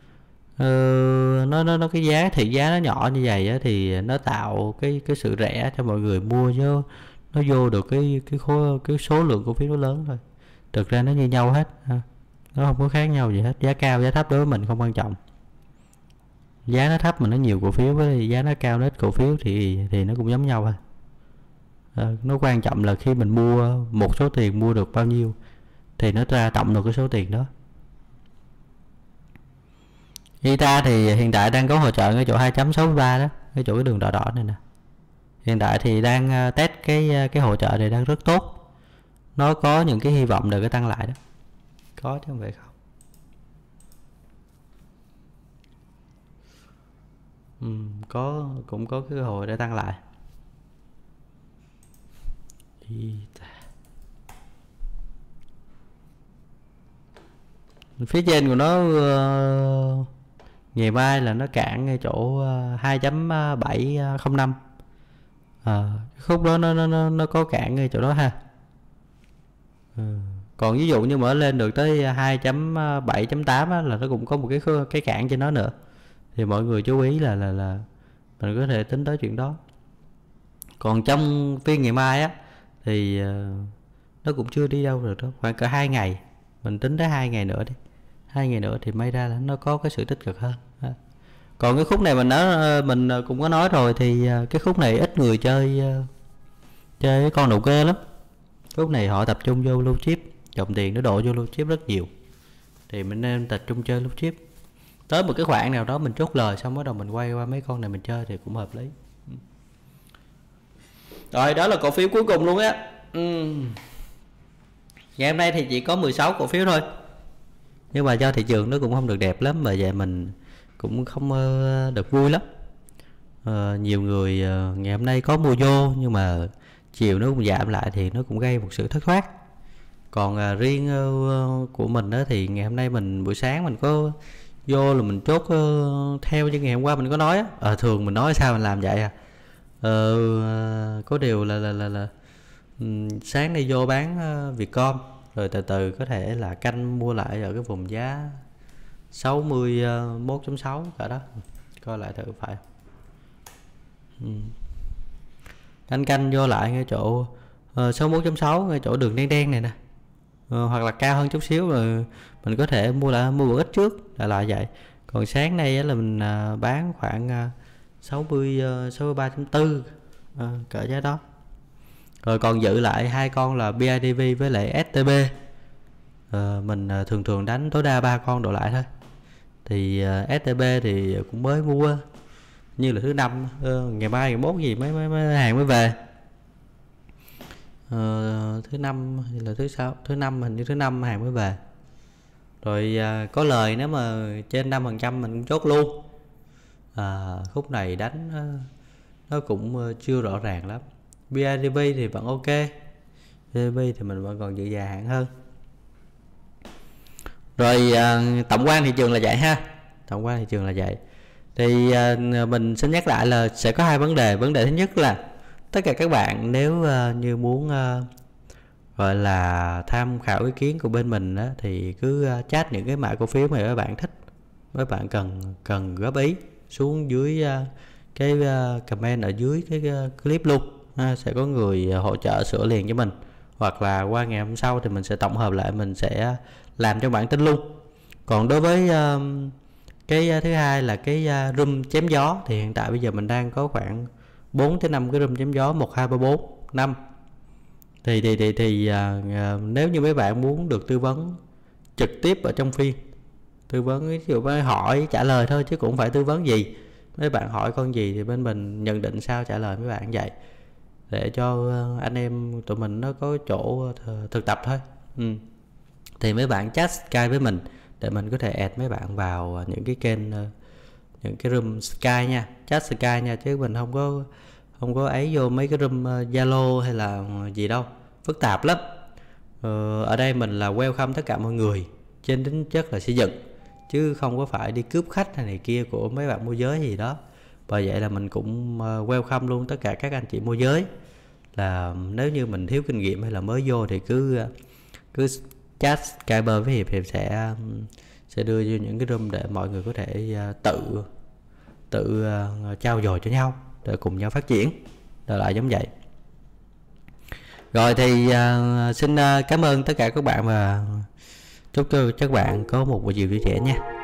Nó cái giá thị giá nó nhỏ như vậy á, thì nó tạo cái sự rẻ cho mọi người mua, chứ nó vô được cái số lượng cổ phiếu nó lớn thôi. Thực ra nó như nhau hết, nó không có khác nhau gì hết. Giá cao giá thấp đối với mình không quan trọng. Giá nó thấp mà nó nhiều cổ phiếu, với giá nó cao nó ít cổ phiếu thì nó cũng giống nhau thôi. Nó quan trọng là khi mình mua một số tiền mua được bao nhiêu thì nó ra tổng được cái số tiền đó. ITA thì hiện tại đang có hỗ trợ ở chỗ 2.63 đó, cái chỗ cái đường đỏ đỏ này nè. Hiện tại thì đang test cái hỗ trợ này đang rất tốt. Nó có những cái hy vọng để cái tăng lại đó. Có chứ không phải không. Cũng có cái cơ hội để tăng lại. Phía trên của nó ngày mai là nó cản ngay chỗ 2.705. Cái khúc đó nó có cản ngay chỗ đó ha. Còn ví dụ như mở lên được tới 2.7.8 á, là nó cũng có một cái cản trên nó nữa. Thì mọi người chú ý là mình có thể tính tới chuyện đó. Còn trong phiên ngày mai á thì nó cũng chưa đi đâu được đâu, khoảng cỡ 2 ngày. Mình tính tới 2 ngày nữa đi. 2 ngày nữa thì may ra là nó có cái sự tích cực hơn. Còn cái khúc này mình cũng có nói rồi, thì cái khúc này ít người chơi cái con đầu cơ lắm. Khúc này họ tập trung vô blue chip, dòng tiền nó đổ vô blue chip rất nhiều, thì mình nên tập trung chơi blue chip. Tới một cái khoảng nào đó mình chốt lời xong bắt đầu mình quay qua mấy con này mình chơi thì cũng hợp lý. Rồi, đó là cổ phiếu cuối cùng luôn á. Ngày hôm nay thì chỉ có 16 cổ phiếu thôi, nhưng mà do thị trường nó cũng không được đẹp lắm, bởi vậy mình cũng không được vui lắm. Nhiều người ngày hôm nay có mua vô, nhưng mà chiều nó cũng giảm lại thì nó cũng gây một sự thất thoát. Còn riêng của mình đó thì ngày hôm nay mình buổi sáng mình có vô là mình chốt theo như ngày hôm qua mình có nói á. Thường mình nói sao mình làm vậy có điều là sáng nay vô bán Vietcom, rồi từ từ có thể là canh mua lại ở cái vùng giá 61.6 cả đó, coi lại thử phải. Canh vô lại ngay chỗ 61.6, ngay chỗ đường đen đen này nè, hoặc là cao hơn chút xíu rồi mình có thể mua một ít trước là vậy. Còn sáng nay là mình bán khoảng 63.4 cỡ giá đó. Rồi còn giữ lại hai con là BIDV với lại STB. Mình thường đánh tối đa 3 con đổ lại thôi. Thì STB thì cũng mới mua như là thứ năm, ngày mai ngày mốt gì mấy hàng mới về. Thứ năm hay là thứ sáu, thứ năm hình như thứ năm hàng mới về. Rồi có lời nếu mà trên 5% mình cũng chốt luôn. Khúc này đánh nó cũng chưa rõ ràng lắm. BIDV thì vẫn ok, BIDV thì mình vẫn còn giữ dài hạn hơn. Rồi tổng quan thị trường là vậy ha. Tổng quan thị trường là vậy. Thì mình xin nhắc lại là sẽ có hai vấn đề. Vấn đề thứ nhất là tất cả các bạn nếu như muốn gọi là tham khảo ý kiến của bên mình đó, thì cứ chat những cái mã cổ phiếu mà các bạn thích, các bạn cần góp ý xuống dưới cái comment ở dưới cái clip luôn. Sẽ có người hỗ trợ sửa liền cho mình, hoặc là qua ngày hôm sau thì mình sẽ tổng hợp lại, mình sẽ làm cho bản tin luôn. Còn đối với cái thứ hai là cái room chém gió, thì hiện tại bây giờ mình đang có khoảng 4 tới 5 cái room chém gió, 1, 2, 3, 4, 5. Thì nếu như mấy bạn muốn được tư vấn trực tiếp ở trong phiên, tư vấn ví dụ với hỏi trả lời thôi chứ cũng không phải tư vấn gì, mấy bạn hỏi con gì thì bên mình nhận định sao trả lời mấy bạn vậy. để cho anh em tụi mình nó có chỗ thực tập thôi. Thì mấy bạn chat Skype với mình để mình có thể add mấy bạn vào những cái kênh, những cái room Skype nha, chat Skype nha, chứ mình không có ấy vô mấy cái room Zalo hay là gì đâu, phức tạp lắm. Ở đây mình là welcome tất cả mọi người trên tính chất là xây dựng, chứ không có phải đi cướp khách hay này kia của mấy bạn môi giới gì đó. Và vậy là mình cũng welcome luôn tất cả các anh chị môi giới, là nếu như mình thiếu kinh nghiệm hay là mới vô thì cứ chat Skype với Hiệp sẽ đưa vô những cái room để mọi người có thể tự trao dồi cho nhau để cùng nhau phát triển, rồi lại giống vậy. Rồi thì xin cảm ơn tất cả các bạn và chúc cho các bạn có một buổi chiều vui vẻ nha.